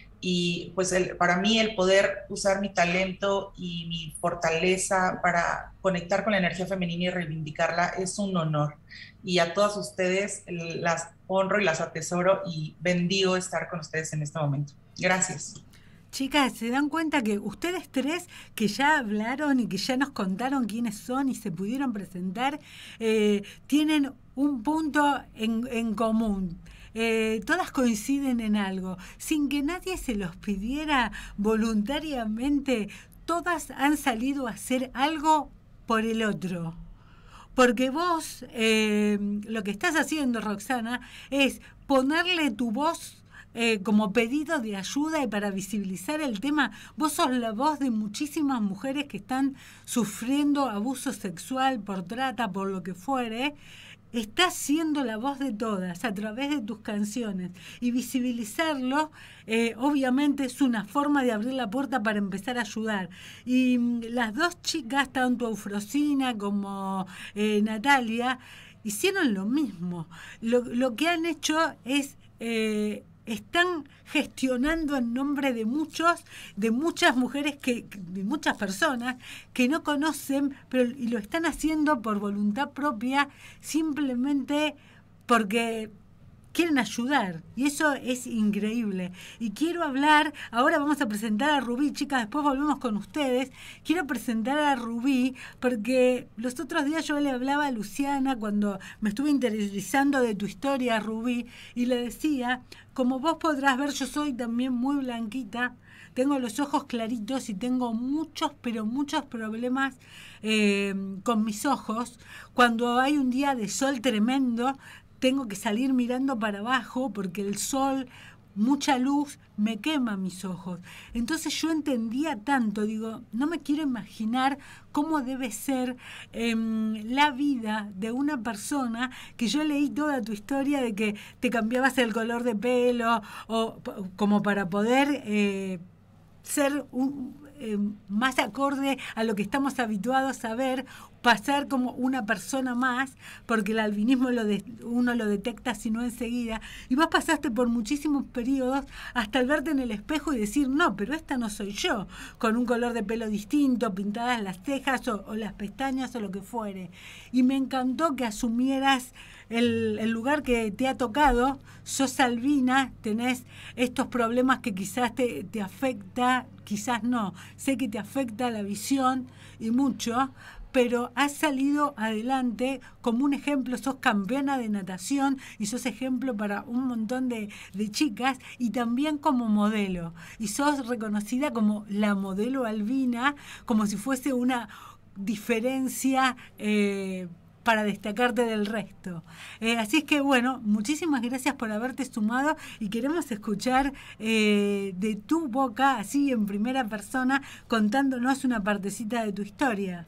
Y pues el, para mí el poder usar mi talento y mi fortaleza para conectar con la energía femenina y reivindicarla es un honor. Y a todas ustedes las honro y las atesoro y bendigo estar con ustedes en este momento. Gracias. Chicas, ¿se dan cuenta que ustedes tres que ya hablaron y que ya nos contaron quiénes son y se pudieron presentar, eh, tienen un punto en, en común? Eh, todas coinciden en algo, sin que nadie se los pidiera voluntariamente, todas han salido a hacer algo por el otro. Porque vos, eh, lo que estás haciendo, Roxana, es ponerle tu voz Eh, como pedido de ayuda y para visibilizar el tema. Vos sos la voz de muchísimas mujeres que están sufriendo abuso sexual, por trata, por lo que fuere. Estás siendo la voz de todas a través de tus canciones y visibilizarlo, eh, obviamente es una forma de abrir la puerta para empezar a ayudar. Y mm, las dos chicas, tanto Eufrosina como eh, Natalia, hicieron lo mismo. Lo, lo que han hecho es... Eh, están gestionando en nombre de muchos, de muchas mujeres, que, de muchas personas que no conocen, pero y lo están haciendo por voluntad propia, simplemente porque quieren ayudar, y eso es increíble. Y quiero hablar, ahora vamos a presentar a Rubí, chicas, después volvemos con ustedes. Quiero presentar a Rubí porque los otros días yo le hablaba a Luciana cuando me estuve interiorizando de tu historia, Rubí, y le decía, como vos podrás ver, yo soy también muy blanquita, tengo los ojos claritos y tengo muchos, pero muchos problemas eh, con mis ojos. Cuando hay un día de sol tremendo, tengo que salir mirando para abajo porque el sol, mucha luz, me quema mis ojos. Entonces yo entendía tanto, digo, no me quiero imaginar cómo debe ser eh, la vida de una persona que yo leí toda tu historia de que te cambiabas el color de pelo o como para poder eh, ser un, eh, más acorde a lo que estamos habituados a ver, pasar como una persona más, porque el albinismo lo de, uno lo detecta sino enseguida, y vos pasaste por muchísimos periodos hasta el verte en el espejo y decir, no, pero esta no soy yo, con un color de pelo distinto, pintadas las cejas o, o las pestañas o lo que fuere. Y me encantó que asumieras el, el lugar que te ha tocado. Sos albina, tenés estos problemas que quizás te, te afecta, quizás no, sé que te afecta la visión y mucho, pero has salido adelante como un ejemplo, sos campeona de natación y sos ejemplo para un montón de, de chicas, y también como modelo, y sos reconocida como la modelo albina, como si fuese una diferencia eh, para destacarte del resto. Eh, así es que bueno, muchísimas gracias por haberte sumado y queremos escuchar eh, de tu boca, así en primera persona, contándonos una partecita de tu historia.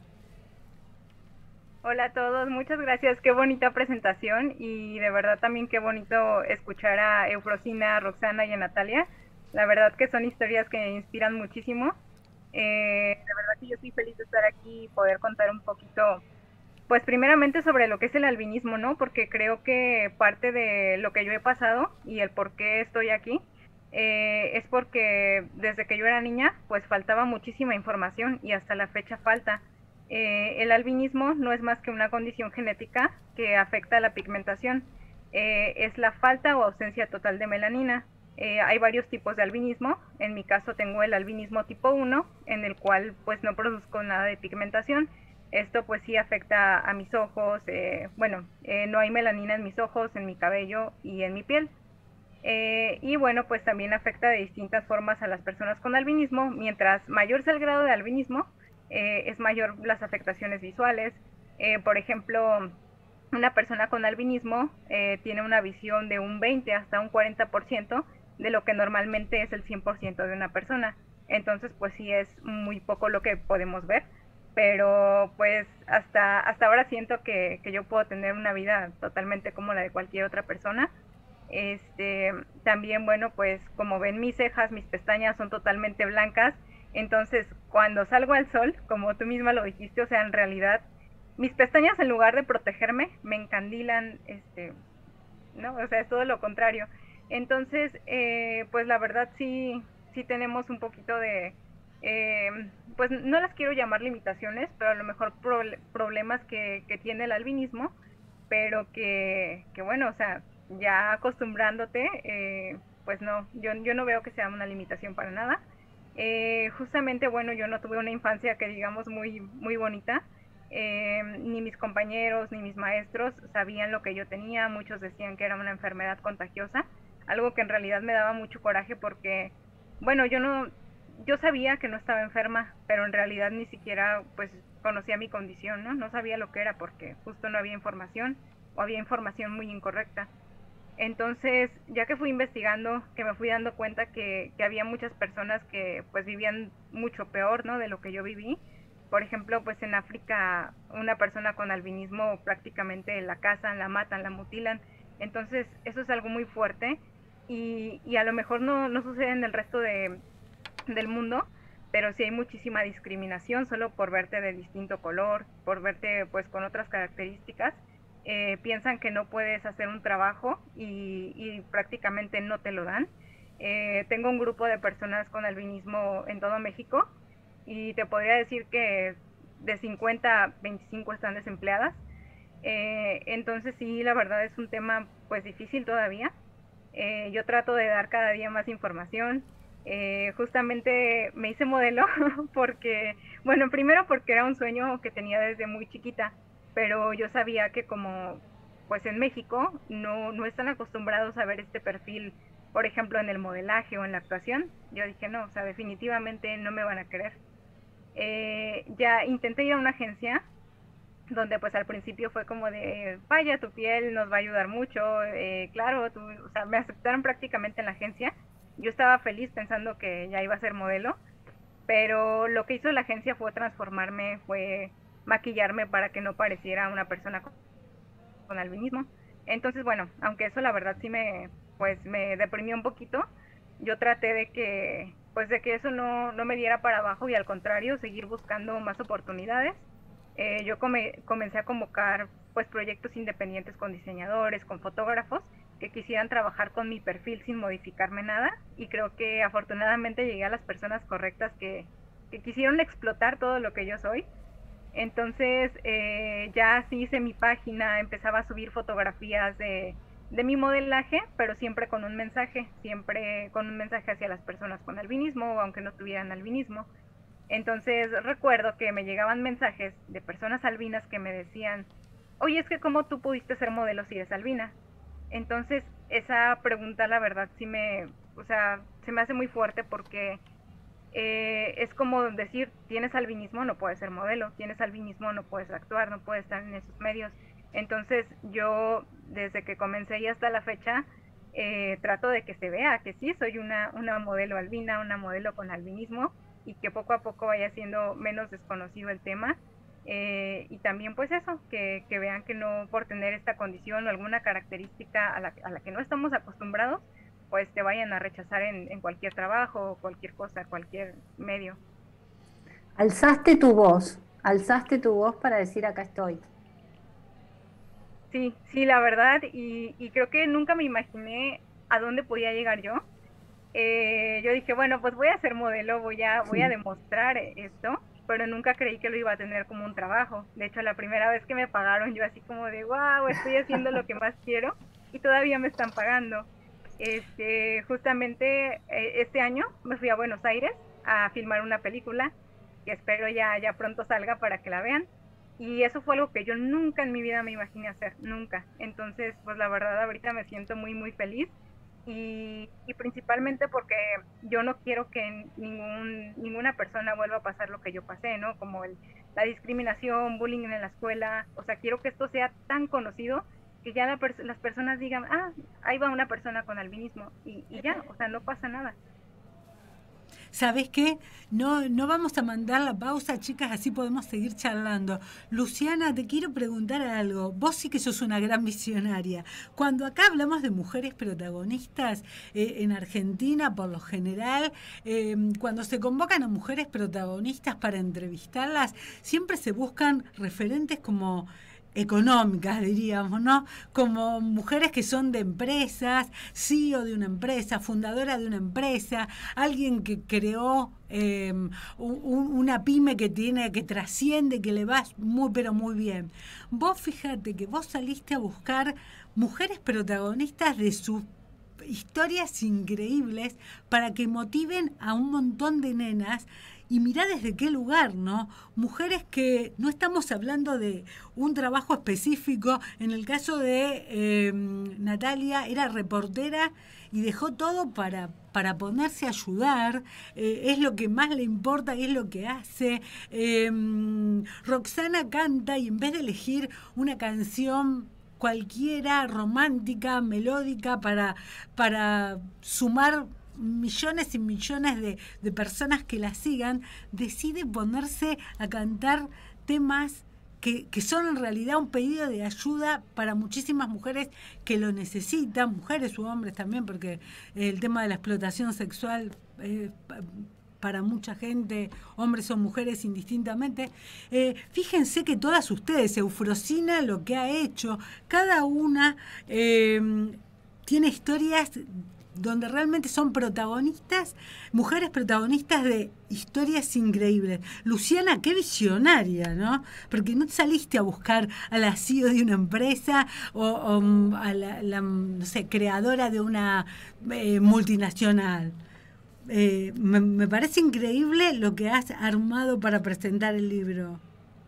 Hola a todos, muchas gracias, qué bonita presentación y de verdad también qué bonito escuchar a Eufrosina, a Roxana y a Natalia. La verdad que son historias que me inspiran muchísimo. Eh, la verdad que yo estoy feliz de estar aquí y poder contar un poquito, pues primeramente sobre lo que es el albinismo, ¿no? Porque creo que parte de lo que yo he pasado y el por qué estoy aquí eh, es porque desde que yo era niña pues faltaba muchísima información y hasta la fecha falta. Eh, el albinismo no es más que una condición genética que afecta a la pigmentación. Eh, es la falta o ausencia total de melanina. Eh, hay varios tipos de albinismo. En mi caso tengo el albinismo tipo uno, en el cual pues no produzco nada de pigmentación. Esto pues sí afecta a mis ojos. Eh, bueno, eh, no hay melanina en mis ojos, en mi cabello y en mi piel. Eh, y bueno, pues también afecta de distintas formas a las personas con albinismo. Mientras mayor sea el grado de albinismo, eh, es mayor las afectaciones visuales. Eh, por ejemplo, una persona con albinismo eh, tiene una visión de un veinte hasta un cuarenta por ciento de lo que normalmente es el cien por ciento de una persona. Entonces, pues sí es muy poco lo que podemos ver, pero pues hasta, hasta ahora siento que, que yo puedo tener una vida totalmente como la de cualquier otra persona. Este, también, bueno, pues como ven, mis cejas, mis pestañas son totalmente blancas. Entonces, cuando salgo al sol, como tú misma lo dijiste, o sea, en realidad, mis pestañas en lugar de protegerme, me encandilan, este, ¿no? O sea, es todo lo contrario. Entonces, eh, pues la verdad sí, sí tenemos un poquito de, eh, pues no las quiero llamar limitaciones, pero a lo mejor pro problemas que, que tiene el albinismo, pero que, que bueno, o sea, ya acostumbrándote, eh, pues no, yo, yo no veo que sea una limitación para nada. Eh, justamente, bueno, yo no tuve una infancia que digamos muy, muy bonita. Eh, ni mis compañeros ni mis maestros sabían lo que yo tenía, muchos decían que era una enfermedad contagiosa, algo que en realidad me daba mucho coraje porque, bueno, yo no, yo sabía que no estaba enferma, pero en realidad ni siquiera pues conocía mi condición, ¿no? No sabía lo que era porque justo no había información o había información muy incorrecta. Entonces, ya que fui investigando, que me fui dando cuenta que, que había muchas personas que pues vivían mucho peor, ¿no? De lo que yo viví. Por ejemplo, pues en África una persona con albinismo prácticamente la cazan, la matan, la mutilan. Entonces, eso es algo muy fuerte y, y a lo mejor no, no sucede en el resto de, del mundo, pero sí hay muchísima discriminación solo por verte de distinto color, por verte pues con otras características. Eh, piensan que no puedes hacer un trabajo y, y prácticamente no te lo dan. Eh, tengo un grupo de personas con albinismo en todo México y te podría decir que de cincuenta a veinticinco están desempleadas. Eh, entonces sí, la verdad es un tema pues difícil todavía. Eh, yo trato de dar cada día más información. Eh, justamente me hice modelo porque, bueno, primero porque era un sueño que tenía desde muy chiquita, pero yo sabía que como pues en México no, no están acostumbrados a ver este perfil, por ejemplo, en el modelaje o en la actuación. Yo dije, no, o sea, definitivamente no me van a querer. Eh, ya intenté ir a una agencia donde pues al principio fue como de, vaya, tu piel nos va a ayudar mucho, eh, claro, tú, o sea, me aceptaron prácticamente en la agencia. Yo estaba feliz pensando que ya iba a ser modelo, pero lo que hizo la agencia fue transformarme, fue maquillarme para que no pareciera una persona con, con albinismo. Entonces, bueno, aunque eso la verdad sí me, pues me deprimió un poquito, yo traté de que, pues de que eso no, no me diera para abajo y al contrario, seguir buscando más oportunidades. Eh, yo come, comencé a convocar pues proyectos independientes con diseñadores, con fotógrafos que quisieran trabajar con mi perfil sin modificarme nada y creo que afortunadamente llegué a las personas correctas que, que quisieron explotar todo lo que yo soy. Entonces eh, ya así hice mi página, empezaba a subir fotografías de, de mi modelaje, pero siempre con un mensaje, siempre con un mensaje hacia las personas con albinismo o aunque no tuvieran albinismo. Entonces recuerdo que me llegaban mensajes de personas albinas que me decían, oye, es que ¿cómo tú pudiste ser modelo si eres albina? Entonces esa pregunta la verdad sí me, o sea, se me hace muy fuerte porque eh, es como decir, tienes albinismo, no puedes ser modelo, tienes albinismo, no puedes actuar, no puedes estar en esos medios. Entonces yo desde que comencé y hasta la fecha eh, trato de que se vea que sí soy una, una modelo albina, una modelo con albinismo y que poco a poco vaya siendo menos desconocido el tema. Eh, y también pues eso, que, que vean que no por tener esta condición o alguna característica a la, a la que no estamos acostumbrados, pues te vayan a rechazar en, en cualquier trabajo, cualquier cosa, cualquier medio. Alzaste tu voz, alzaste tu voz para decir acá estoy. Sí, sí, la verdad, y, y creo que nunca me imaginé a dónde podía llegar yo. Eh, yo dije, bueno, pues voy a ser modelo, voy a, voy a demostrar esto, pero nunca creí que lo iba a tener como un trabajo. De hecho, la primera vez que me pagaron, yo así como de, wow, estoy haciendo lo que más quiero y todavía me están pagando. Este, justamente eh, este año me fui a Buenos Aires a filmar una película que espero ya, ya pronto salga para que la vean. Y eso fue algo que yo nunca en mi vida me imaginé hacer, nunca. Entonces, pues la verdad ahorita me siento muy, muy feliz. y, y principalmente porque yo no quiero que ningún, ninguna persona vuelva a pasar lo que yo pasé, ¿no? Como el, la discriminación, bullying en la escuela. O sea, quiero que esto sea tan conocido que ya la pers- las personas digan, ah, ahí va una persona con albinismo, y, y ya, o sea, no pasa nada. ¿Sabés qué? No, no vamos a mandar la pausa, chicas, así podemos seguir charlando. Luciana, te quiero preguntar algo. Vos sí que sos una gran visionaria. Cuando acá hablamos de mujeres protagonistas, eh, en Argentina, por lo general, eh, cuando se convocan a mujeres protagonistas para entrevistarlas, siempre se buscan referentes como económicas, diríamos, ¿no? Como mujeres que son de empresas, C E O de una empresa, fundadora de una empresa, alguien que creó eh, un, una pyme que tiene, que trasciende, que le va muy, pero muy bien. Vos fíjate que vos saliste a buscar mujeres protagonistas de sus historias increíbles para que motiven a un montón de nenas. Y mirá desde qué lugar, ¿no? Mujeres que no estamos hablando de un trabajo específico. En el caso de eh, Natalia, era reportera y dejó todo para, para ponerse a ayudar. Eh, es lo que más le importa y es lo que hace. Eh, Roxana canta y en vez de elegir una canción cualquiera, romántica, melódica, para, para sumar millones y millones de, de personas que la sigan, decide ponerse a cantar temas que, que son en realidad un pedido de ayuda para muchísimas mujeres que lo necesitan, mujeres u hombres también, porque el tema de la explotación sexual eh, para mucha gente, hombres o mujeres indistintamente. Eh, fíjense que todas ustedes, Eufrosina, lo que ha hecho, cada una eh, tiene historias donde realmente son protagonistas, mujeres protagonistas de historias increíbles. Luciana, qué visionaria, ¿no? Porque no saliste a buscar a la C E O de una empresa o, o a la, la, no sé, creadora de una eh, multinacional. Eh, me, me parece increíble lo que has armado para presentar el libro.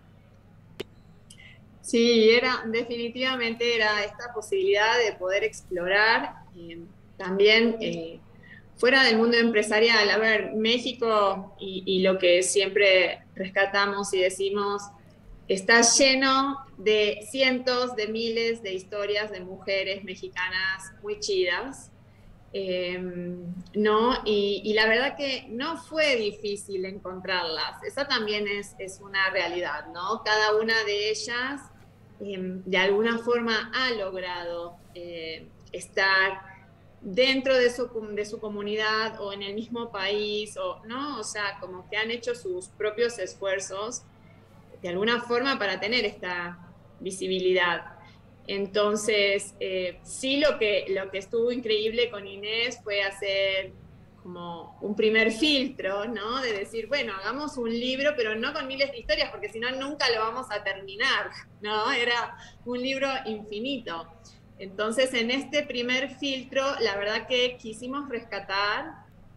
Sí, era, definitivamente era esta posibilidad de poder explorar eh, también eh, fuera del mundo empresarial. A ver, México y, y lo que siempre rescatamos y decimos, está lleno de cientos de miles de historias de mujeres mexicanas muy chidas, eh, ¿no? Y, y la verdad que no fue difícil encontrarlas. Esa también es, es una realidad, ¿no? Cada una de ellas eh, de alguna forma ha logrado eh, estar dentro de su, de su comunidad o en el mismo país, o, ¿no? O sea, como que han hecho sus propios esfuerzos de alguna forma para tener esta visibilidad. Entonces, eh, sí, lo que, lo que estuvo increíble con Inés fue hacer como un primer filtro, ¿no? De decir, bueno, hagamos un libro, pero no con miles de historias, porque si no, nunca lo vamos a terminar, ¿no? Era un libro infinito. Entonces, en este primer filtro, la verdad que quisimos rescatar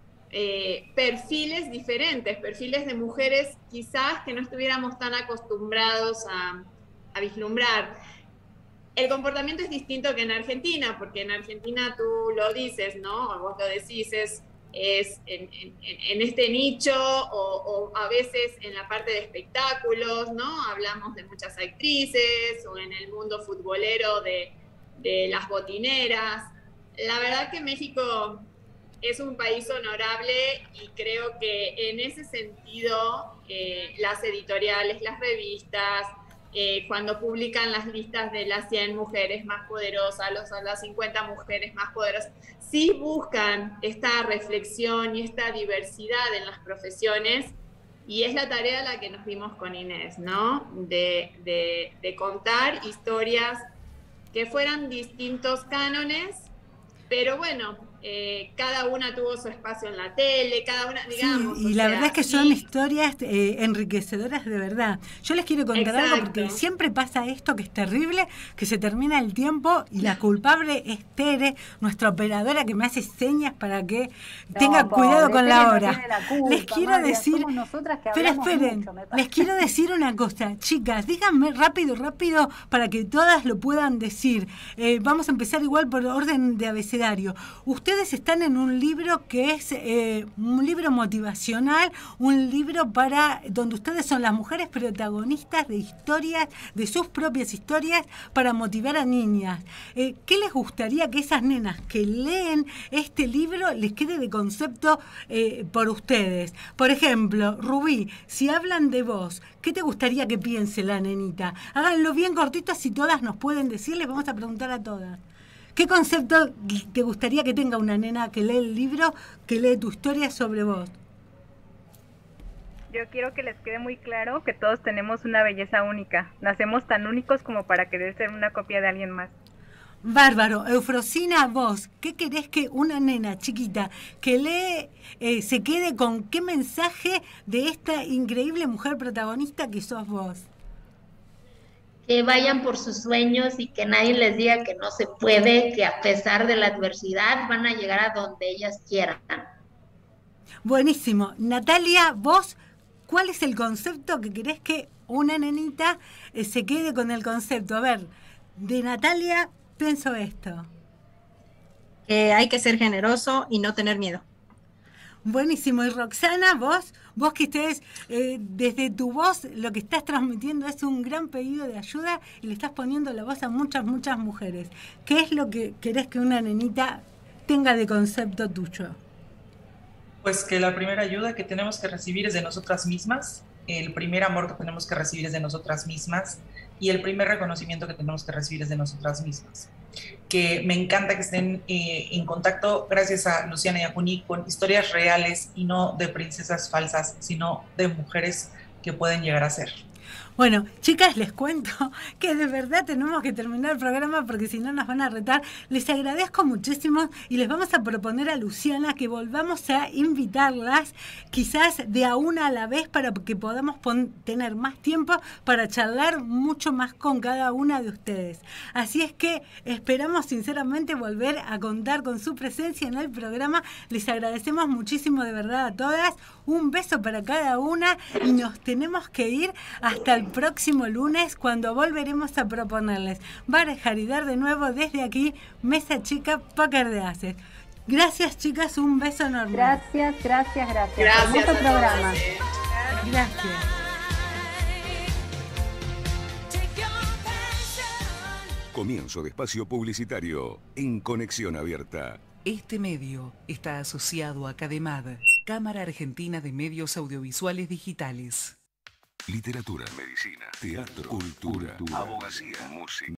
eh, perfiles diferentes, perfiles de mujeres quizás que no estuviéramos tan acostumbrados a, a vislumbrar. El comportamiento es distinto que en Argentina, porque en Argentina tú lo dices, ¿no? O vos lo decís, es, es en, en, en este nicho o, o a veces en la parte de espectáculos, ¿no? Hablamos de muchas actrices o en el mundo futbolero de de las botineras. La verdad que México es un país honorable y creo que en ese sentido eh, las editoriales, las revistas, eh, cuando publican las listas de las cien mujeres más poderosas, los, las cincuenta mujeres más poderosas, sí buscan esta reflexión y esta diversidad en las profesiones, y es la tarea a la que nos dimos con Inés, ¿no? De, de, de contar historias que fueran distintos cánones, pero bueno, eh, cada una tuvo su espacio en la tele, cada una, digamos. Sí, y la sea, verdad es que son sí. historias eh, enriquecedoras de verdad. Yo les quiero contar Exacto. algo, porque siempre pasa esto que es terrible, que se termina el tiempo y la culpable es Tere, nuestra operadora, que me hace señas para que no, tenga pobre, cuidado con Tere la hora. No la culpa, les quiero María, decir, pero esperen, mucho, les quiero decir una cosa, chicas, díganme rápido, rápido, para que todas lo puedan decir. Eh, vamos a empezar igual por orden de abecedario. Usted ustedes están en un libro que es eh, un libro motivacional, un libro para donde ustedes son las mujeres protagonistas de historias, de sus propias historias, para motivar a niñas. Eh, ¿Qué les gustaría que esas nenas que leen este libro les quede de concepto eh, por ustedes? Por ejemplo, Rubí, si hablan de vos, ¿qué te gustaría que piense la nenita? Háganlo bien cortito, si todas nos pueden decir, les vamos a preguntar a todas. ¿Qué concepto te gustaría que tenga una nena que lee el libro, que lee tu historia sobre vos? Yo quiero que les quede muy claro que todos tenemos una belleza única. Nacemos tan únicos como para querer ser una copia de alguien más. Bárbaro. Eufrosina, vos, ¿qué querés que una nena chiquita que lee eh, se quede con qué mensaje de esta increíble mujer protagonista que sos vos? Que vayan por sus sueños y que nadie les diga que no se puede, que a pesar de la adversidad van a llegar a donde ellas quieran. Buenísimo. Natalia, vos, ¿cuál es el concepto que querés que una nenita eh, se quede con el concepto? A ver, de Natalia pienso esto. Que hay que ser generoso y no tener miedo. Buenísimo. Y Roxana, vos, vos que estés, eh, desde tu voz, lo que estás transmitiendo es un gran pedido de ayuda y le estás poniendo la voz a muchas, muchas mujeres. ¿Qué es lo que querés que una nenita tenga de concepto tuyo? Pues que la primera ayuda que tenemos que recibir es de nosotras mismas, el primer amor que tenemos que recibir es de nosotras mismas y el primer reconocimiento que tenemos que recibir es de nosotras mismas. Que me encanta que estén eh, en contacto, gracias a Luciana y a Juni, con historias reales y no de princesas falsas, sino de mujeres que pueden llegar a ser. Bueno, chicas, les cuento que de verdad tenemos que terminar el programa porque si no nos van a retar. Les agradezco muchísimo y les vamos a proponer a Luciana que volvamos a invitarlas quizás de a una a la vez para que podamos pon- tener más tiempo para charlar mucho más con cada una de ustedes. Así es que esperamos sinceramente volver a contar con su presencia en el programa. Les agradecemos muchísimo de verdad a todas. Un beso para cada una y nos tenemos que ir hasta el próximo lunes cuando volveremos a proponerles barajar y dar de nuevo desde aquí Mesa Chica Póker de Ases. Gracias, chicas, un beso enorme. Gracias, gracias, gracias. Gracias Hermoso a programa. todos, eh. Gracias. Comienzo de espacio publicitario en Conexión Abierta. Este medio está asociado a CADEMAD, Cámara Argentina de Medios Audiovisuales Digitales. Literatura, medicina, teatro, cultura, abogacía, música.